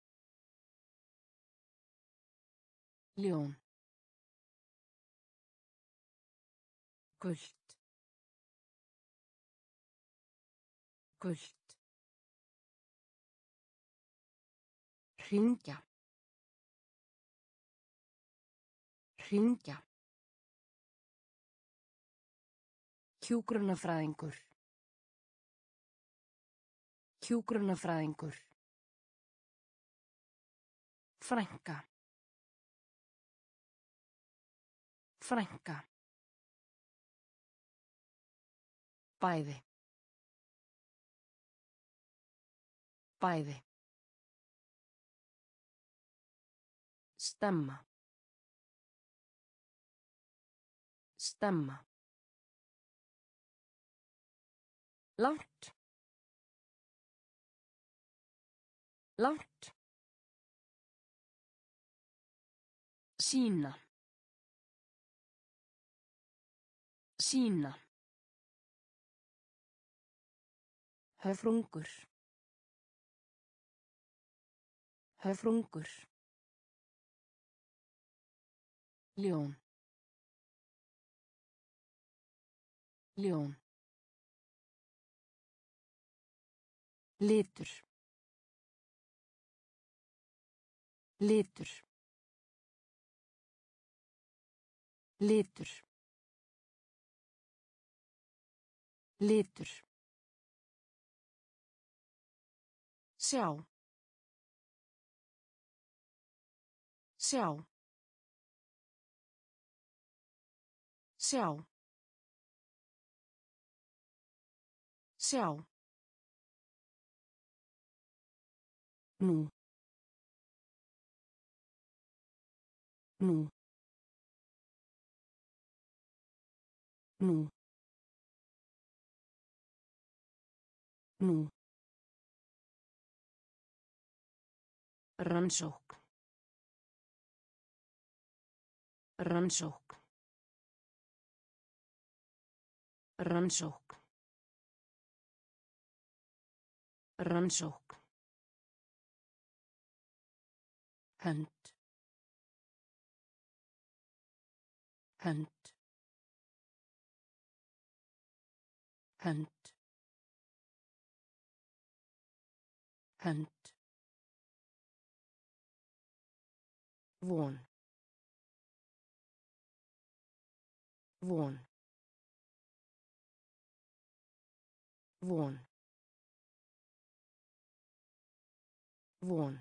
Ljón. Gult. Gult. Hringja. Hringja. Hjúkrunarfræðingur. Hjúkrunarfræðingur. Frænka. Frænka. Bæði. Bæði. Stemma. Stemma. Langt. Langt. Sýna. Sýna. Höfrungur. Höfrungur. Ljón. Ljón. Litur. Litur. Litur. Litur. Sjá. Sjá. Sjá. Sjá. Nú. Nú. Nú. Nú. Rannsókn. Rannsókn. Rannsókn. Rannsókn. Hönd. Hönd. Hönd. Hönd. Von. Von. Von. Von.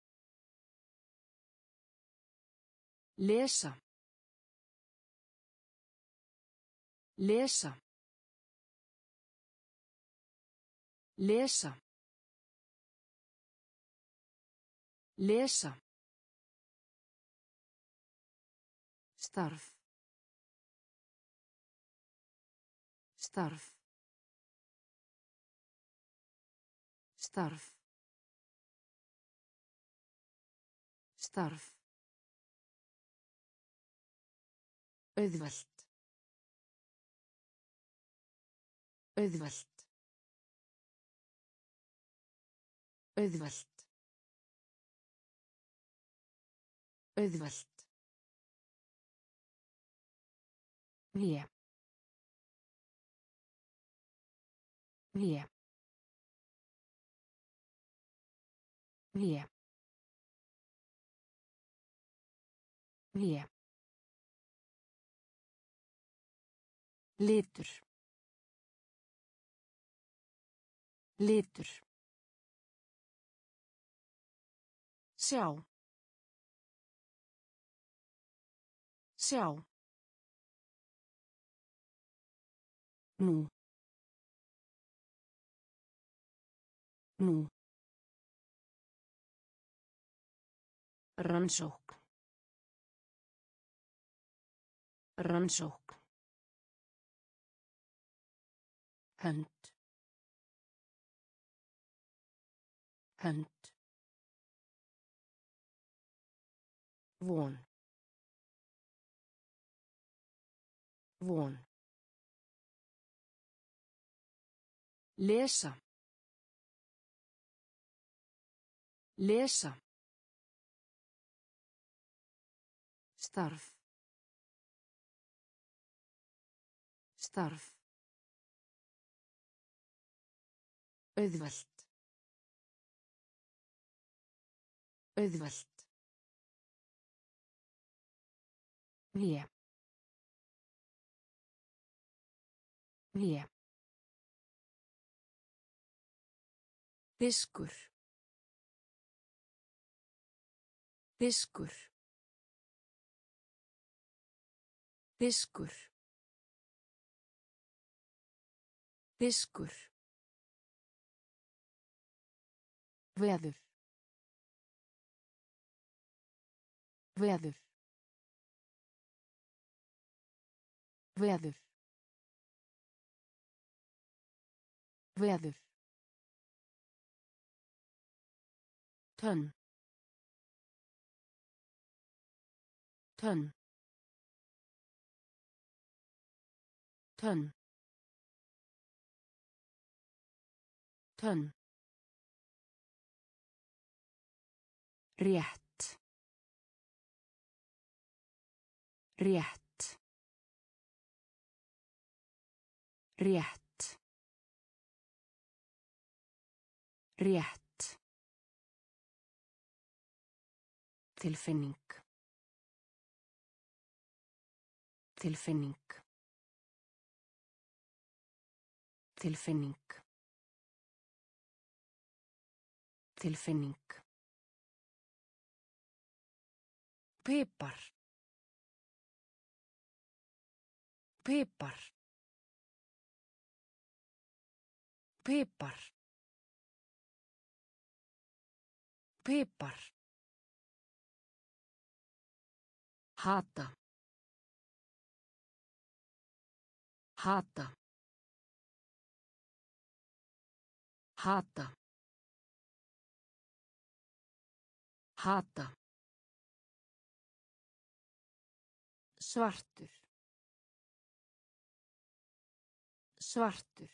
Lesa. Lesa. Lesa. Lesa. Starf. Starf. Starf. Starf. Auðvelt. Auðvelt. Auðvelt. Auðvelt. Vé. Vé. Vé. Vé. Litur. Litur. Sjá. Sjá. Nú. Nú. Rannsókn. Rannsókn. Hönd. Hönd. Von. Von. Lesa. Lesa. Starf. Starf. Auðvelt. Auðvelt. Vé. Vé. Diskur. Diskur. Diskur. Diskur. Veður. Veður. Veður. Veður. Tönn. Tönn. Tönn. Tönn. Rétt. Rétt. Rétt. Rétt. Tilfinning. Tilfinning. Tilfinning. Tilfinning. Pipar. Pipar. Pipar. Pipar. Hata. Hata. Hata. Hata. Svartur. Svartur.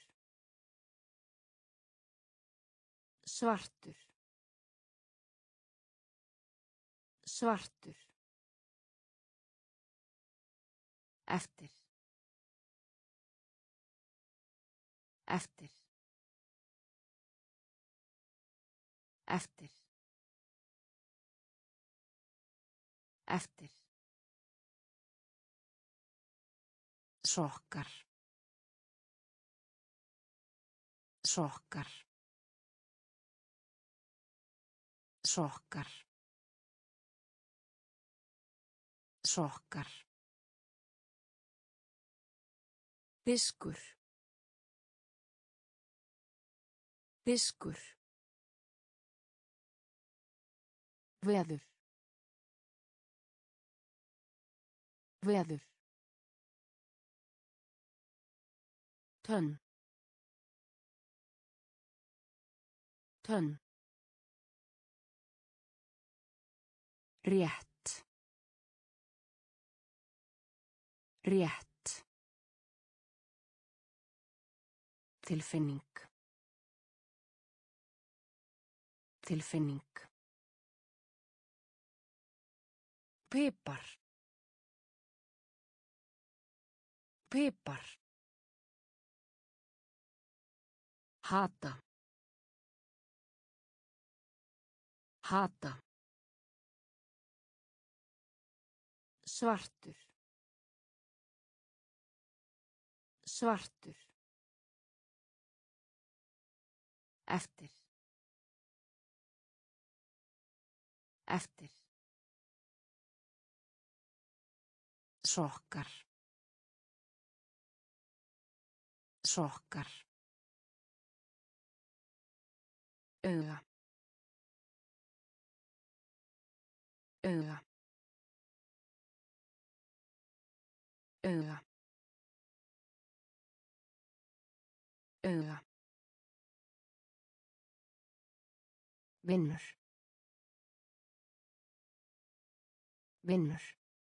Svartur. Svartur. Eftir. Eftir. Eftir. Eftir. Sokkar. Sokkar. Sokkar. Sokkar. Diskur. Diskur. Veður. Veður. Tönn. Tönn. Rétt. Rétt. Tilfinning. Tilfinning. Pipar. Pipar. Hata. Hata. Svartur. Svartur. Eftir. Eftir. Sokkar. Sokkar. Auga. Auga. Auga. Auga. Vinnur. Vinnur.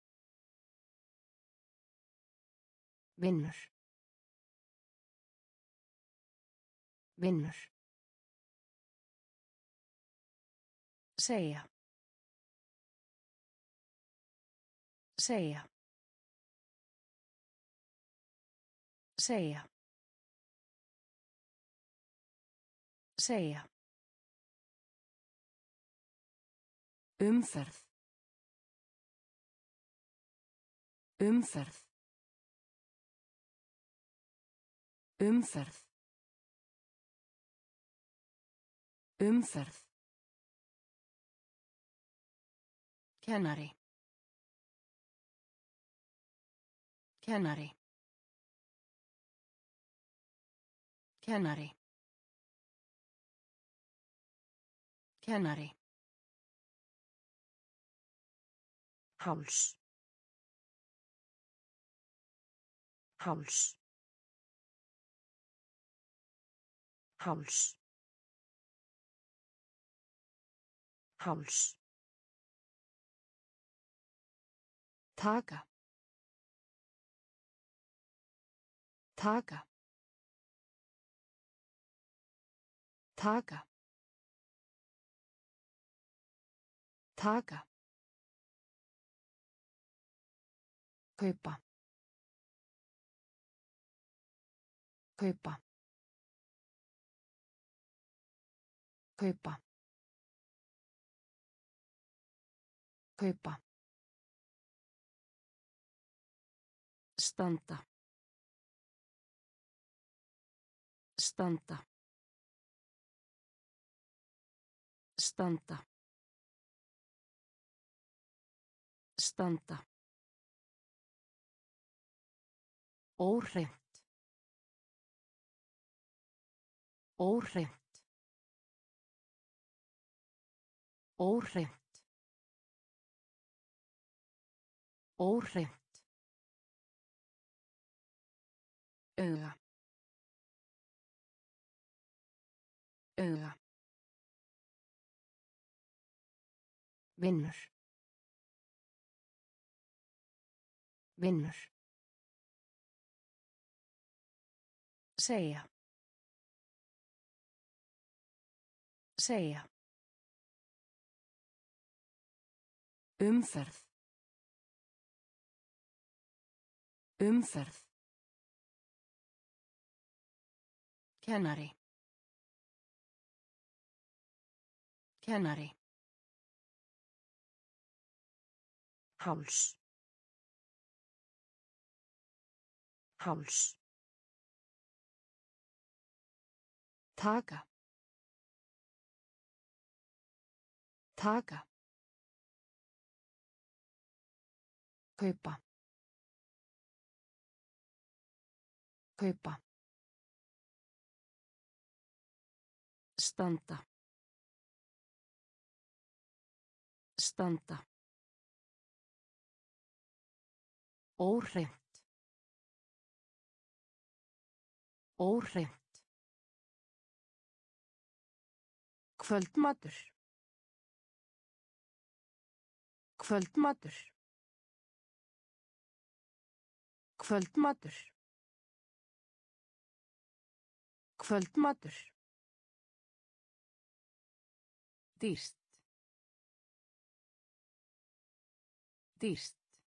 Vinnur. Vinnur. Segja. Segja. Segja. Segja. Umferð. Umferð. Umferð. Umferð. Kennari. Kennari. Kennari. Kennari. Háls. Háls. Háls. Háls. Taka. Taka. Taka. Taka. Kaupa. Kaupa. Kaupa. Kaupa. Standa. Standa. Standa. Standa. Óhreint. Óhreint. Óhreint. Óhreint. Auga. Auga. Vinnur. Vinnur. Segja. Segja. Umferð. Umferð. Kennari. Kennari. Háls. Háls. Taka. Taka. Kaupa. Kaupa. Standa. Standa. Óhreint. Óhreint. Kvöldmatur. Kvöldmatur. Kvöldmatur. Kvöldmatur. Dýrt. Dýrt.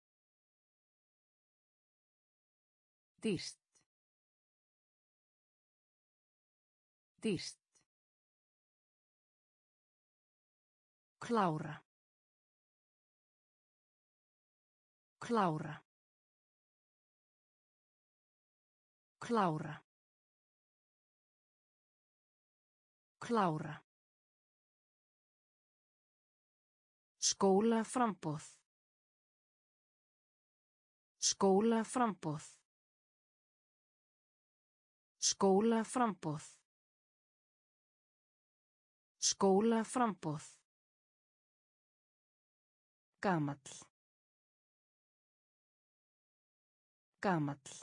Dýrt. Dýrt. Klára. Klára. Klára. Klára. Skólaframboð. Skólaframboð. Skólaframboð. Skólaframboð. Gamall. Gamall.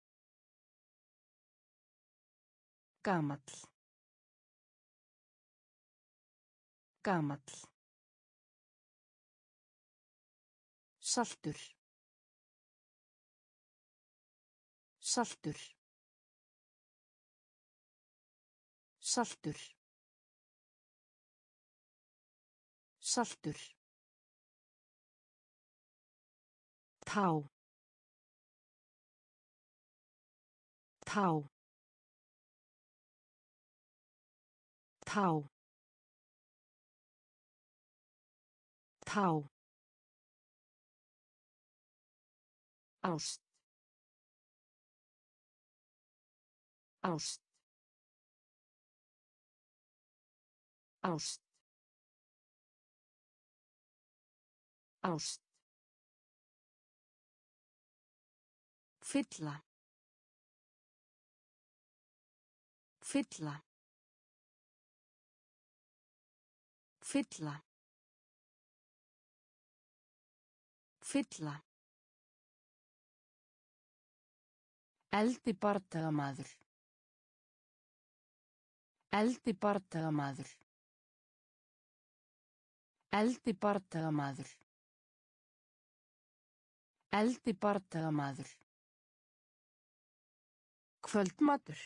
Gamall. Gamall. Saltur. Saltur. Saltur. Saltur. Tá. Tá. Tá. Tá. Ást. Ást. Ást. Ást. Fylla. Fylla. Fylla. Fylla. Eldi bardagamaður. Eldi bardagamaður. Eldi bardagamaður. Eldi bardagamaður. Kvöldmatur.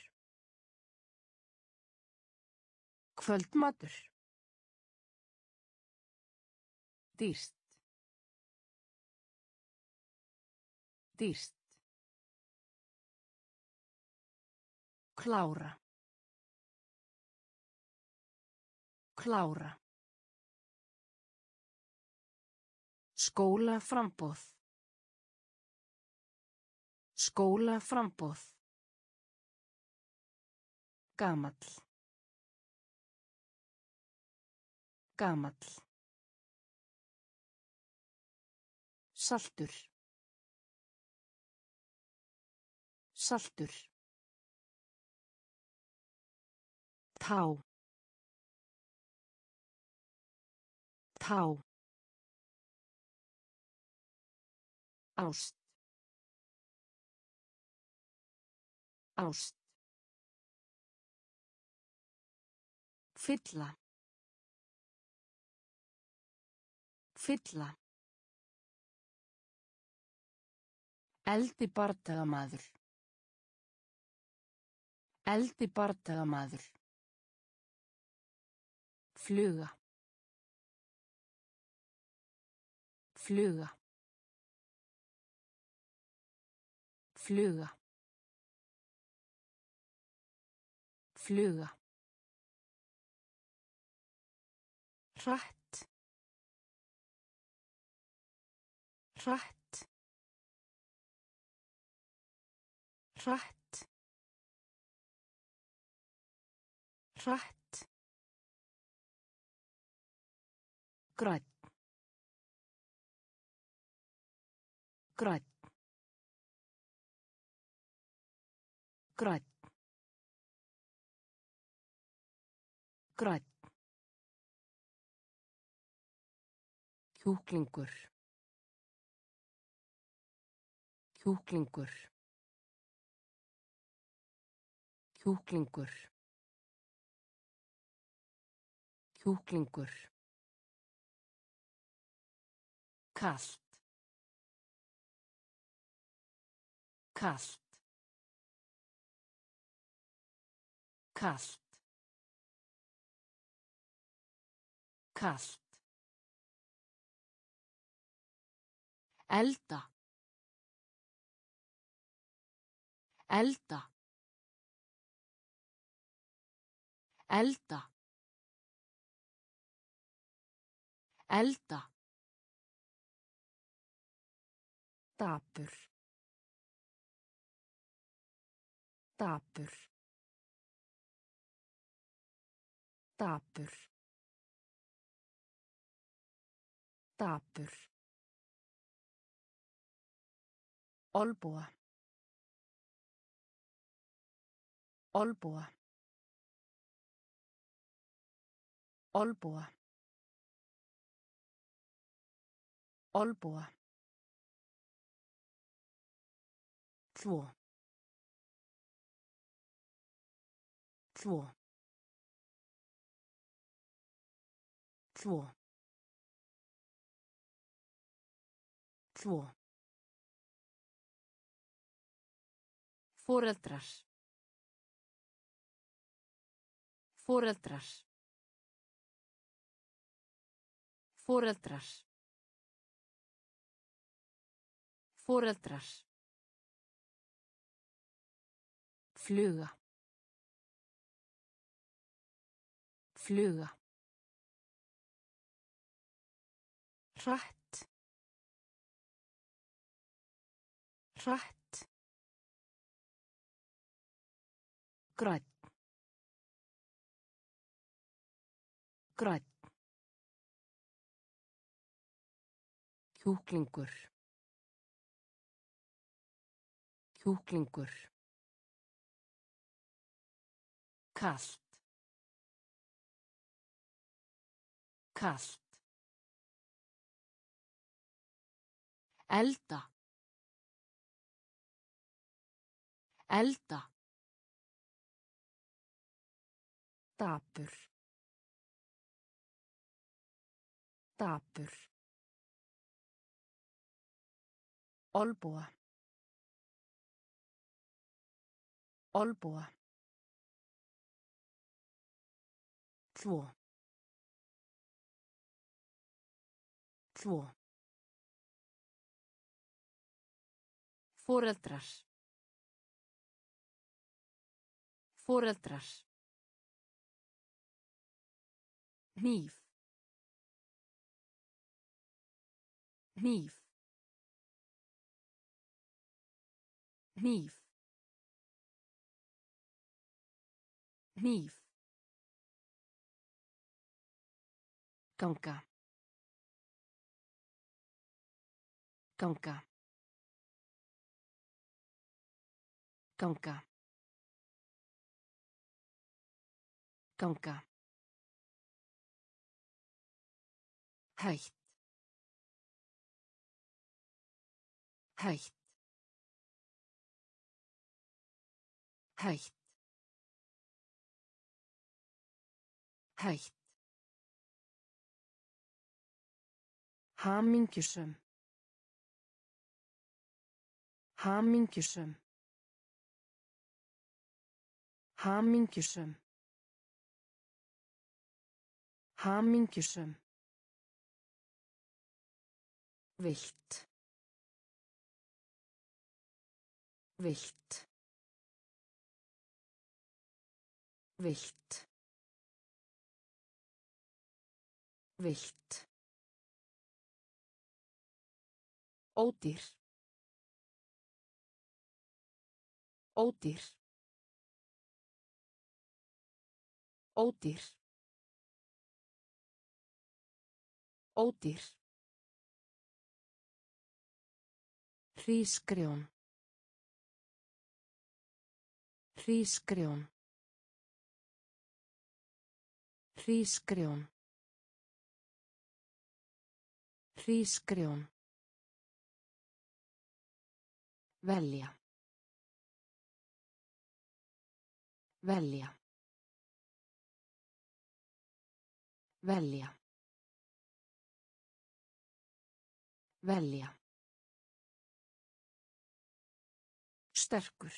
Kvöldmatur. Dýrt. Dýrt. Klára. Klára. Skólaframboð. Skólaframboð. Gamall. Gamall. Saltur. Saltur. Tá. Tá. Ást. Ást. Fylla. Fylla. Eldi bardagamaður. Eldi bardagamaður. Fluga. Fluga. Fluga. Fluga. Hratt. Hratt. Hratt. Hratt. Grænn. Grænn. Grænn. Grænn. Kjúklingur. Kjúklingur. Kjúklingur. Kjúklingur. Kalt. Kalt. Kalt. Kalt. Elda. Elda. Elda. Elda. Dapur. Dapur. Dapur. Dapur. Olboa. Olboa. Olboa. Olboa. Þvo. Þvo. Þvo. Þvo. Foreldrar. Foreldrar. Foreldrar. Foreldrar. Fluga. Fluga. Hratt. Hratt. Grænn. Grænn. Kjúklingur. Kjúklingur. Kalt. Kalt. Elda. Elda. Dapur. Dapur. Olboa. Olboa. Þvo. Þvo. Foreldrar. Foreldrar. hníf hníf hníf hníf ganga ganga ganga ganga hætt hætt hætt hætt hamingjusöm hamingjusöm hamingjusöm hamingjusöm vilt vilt vilt vilt ódýr ódýr ódýr ódýr hrísgrjón hrísgrjón hrísgrjón hrísgrjón velja velja velja velja sterkur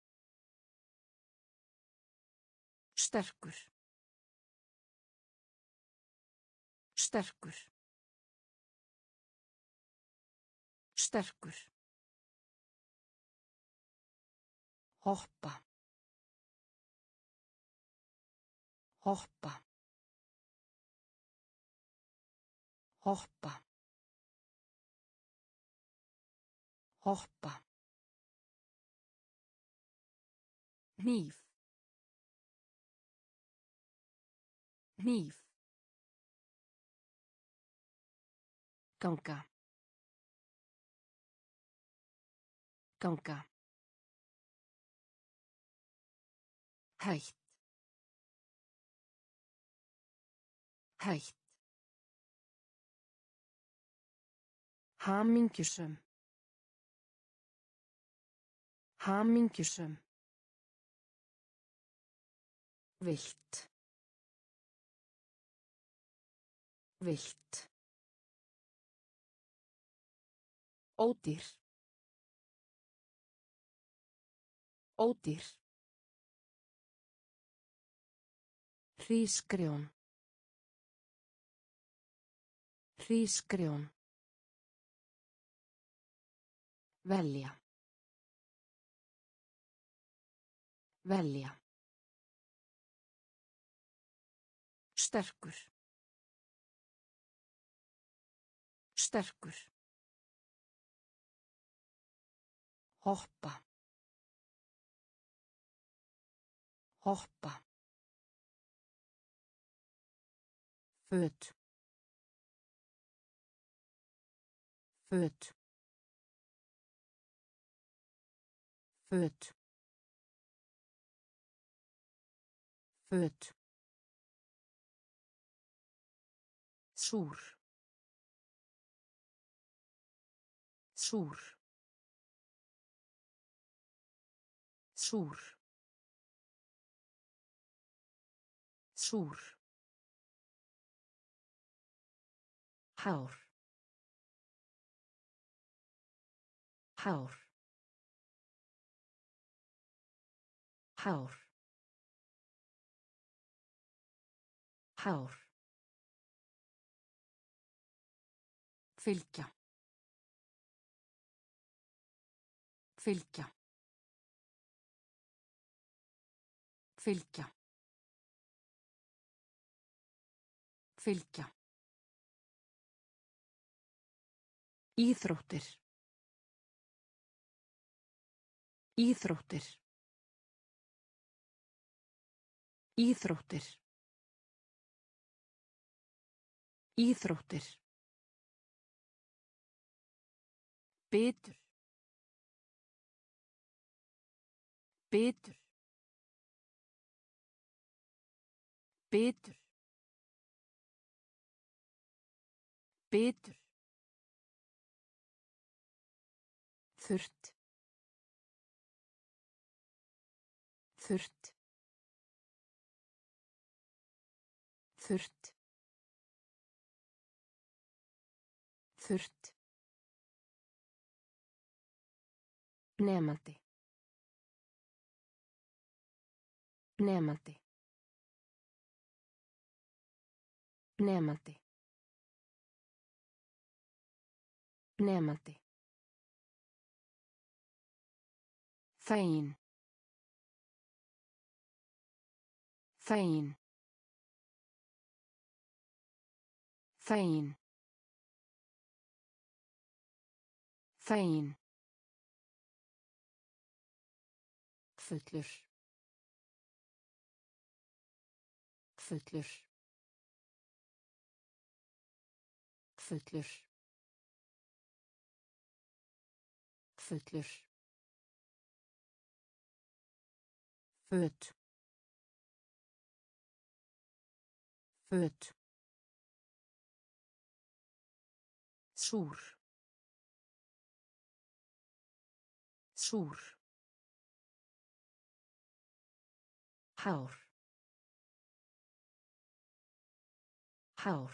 sterkur sterkur sterkur hoppa hoppa hoppa hoppa hníf hníf ganga ganga hætt hætt hamingjusöm hamingjusöm vilt vilt ódýr ódýr hrísgrjón hrísgrjón velja velja sterkur sterkur hoppa hoppa föt föt föt föt súr súr súr súr hár hár hár hár fylgja fylgja fylgja Fylgja. Íþróttir. Íþróttir. Íþróttir. Íþróttir. Bitur. Bitur. Bitur. Bitur. Þurrt. Þurrt. Þurrt. Þurrt. Nemandi. Nemandi. Nemandi. Nemandi. Fegin. Fegin. Fegin. Fegin. Fullur. Fullur. Fullur. Fullur. Föt. Föt. Súr. Súr. Hár. Hár.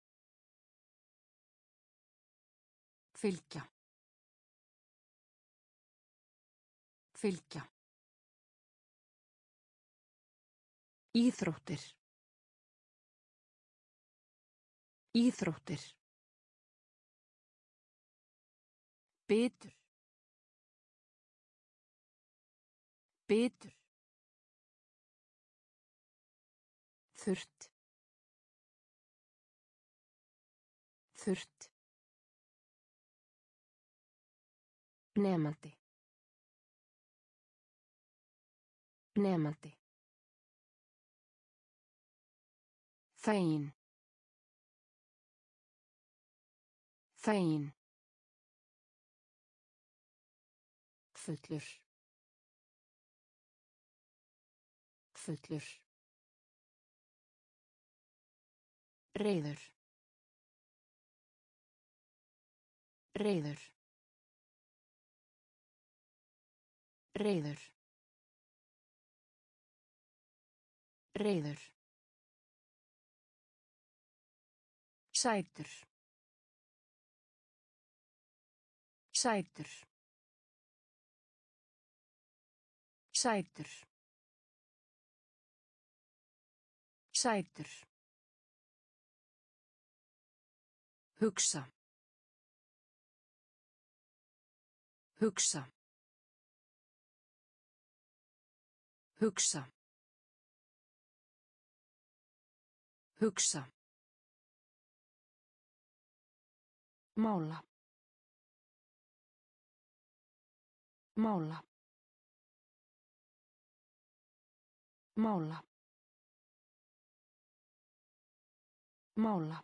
Fylgja. Fylgja. Íþróttir. Íþróttir. Bitur. Bitur. Þurrt. Þurrt. Nemandi. Nemandi. Fegin. Fegin. Fullur. Fullur. Reiður. Reiður. Reiður. Reiður. Sætur. Sætur. Sætur. Sætur. Hugsa. Hugsa. Hugsa. Hugsa. Mála. Mála. Mála. Mála.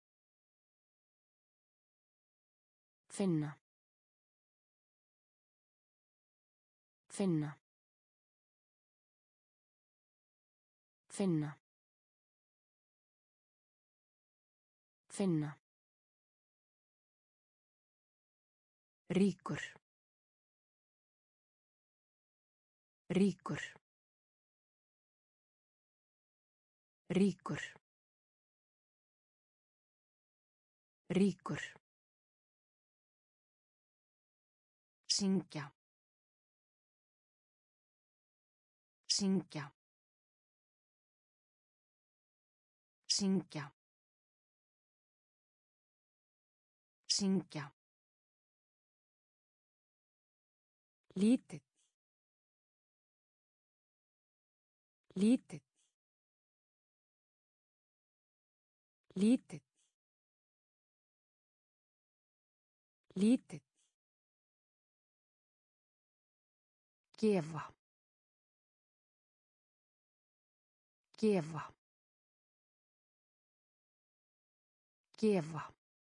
Finna. Finna. Finna. Finna. Ríkur. Ríkur. Ríkur. Ríkur. Syngja. Syngja. Syngja. Syngja. Lítill. Lítill. Lítill. Lítill. Gefa. Gefa. Gefa.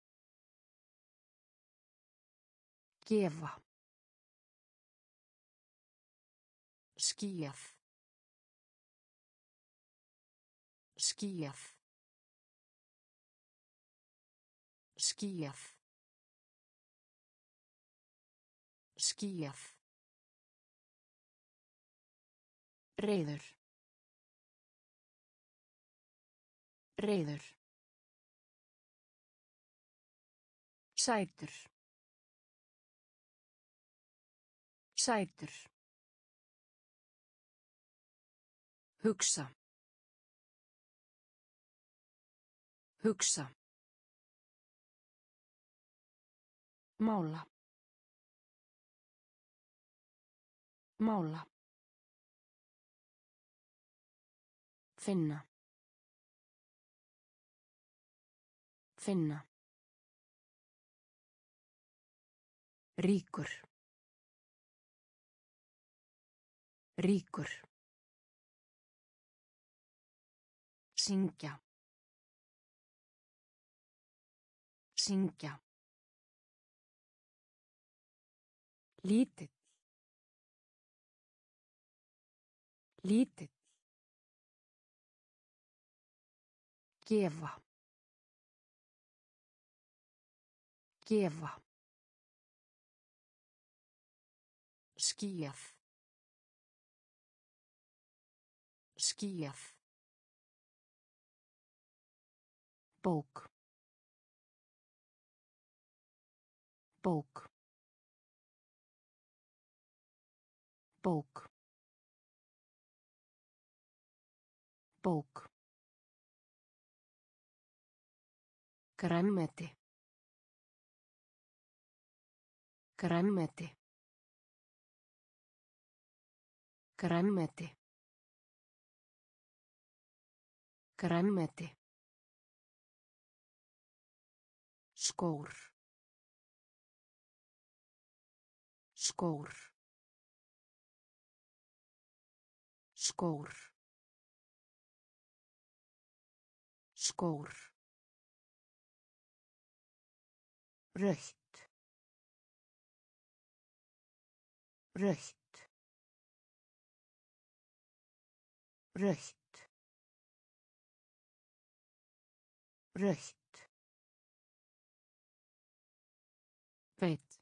Gefa. Skýjað. Skýjað. Skýjað. Skýjað. Reiður. Reiður. Sætur. Sætur. Hugsa. Hugsa. Mála. Mála. Finna. Finna. Ríkur. Ríkur. Syngja. Syngja. Lítill. Lítill. Gefa. Gefa. Skýjað. Skýjað. Bók. Bók. Bók. Bók. Grænmeti. Grænmeti. Grænmeti. Grænmeti. Skór. Skór. Skór. Skór. Rautt. Rautt. Rautt. Rautt. Veit.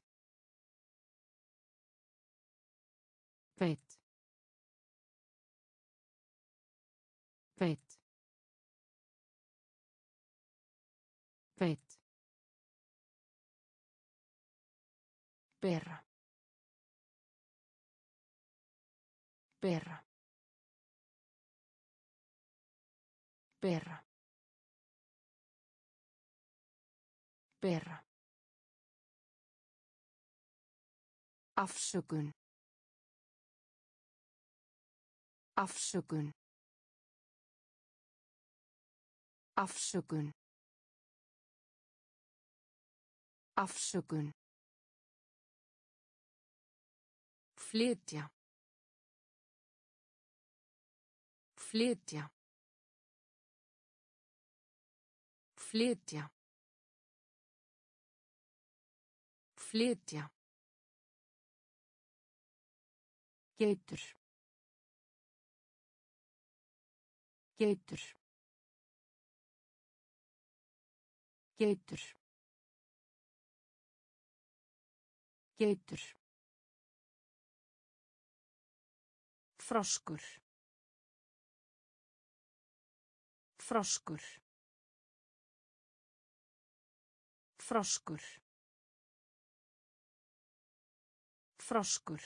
Veit. Veit. Veit. Bera. Bera. Bera. Bera. Afsökun. Afsökun. Afsökun. Afsökun. Flytja. Flytja. Flytja. Flytja. Geitur. Geitur. Geitur. Geitur. Froskur. Froskur. Froskur. Froskur.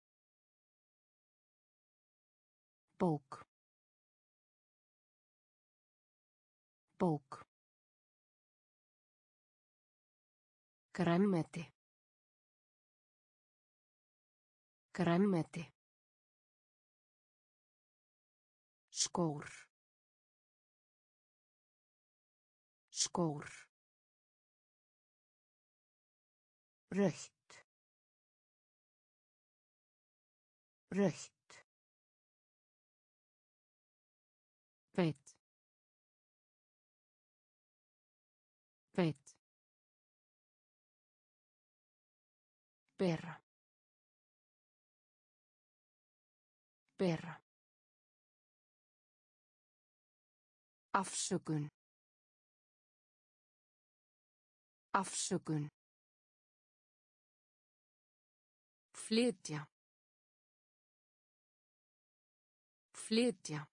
Bók. Bók. Grænmeti. Grænmeti. Skór. Skór. Rautt. Rautt. Beit. Beit. Bera. Bera. Afsökun. Afsökun. Flytja. Flytja.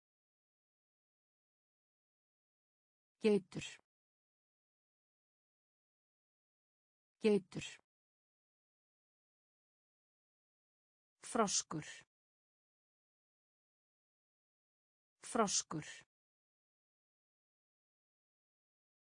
Geitur. Geitur. Froskur. Froskur.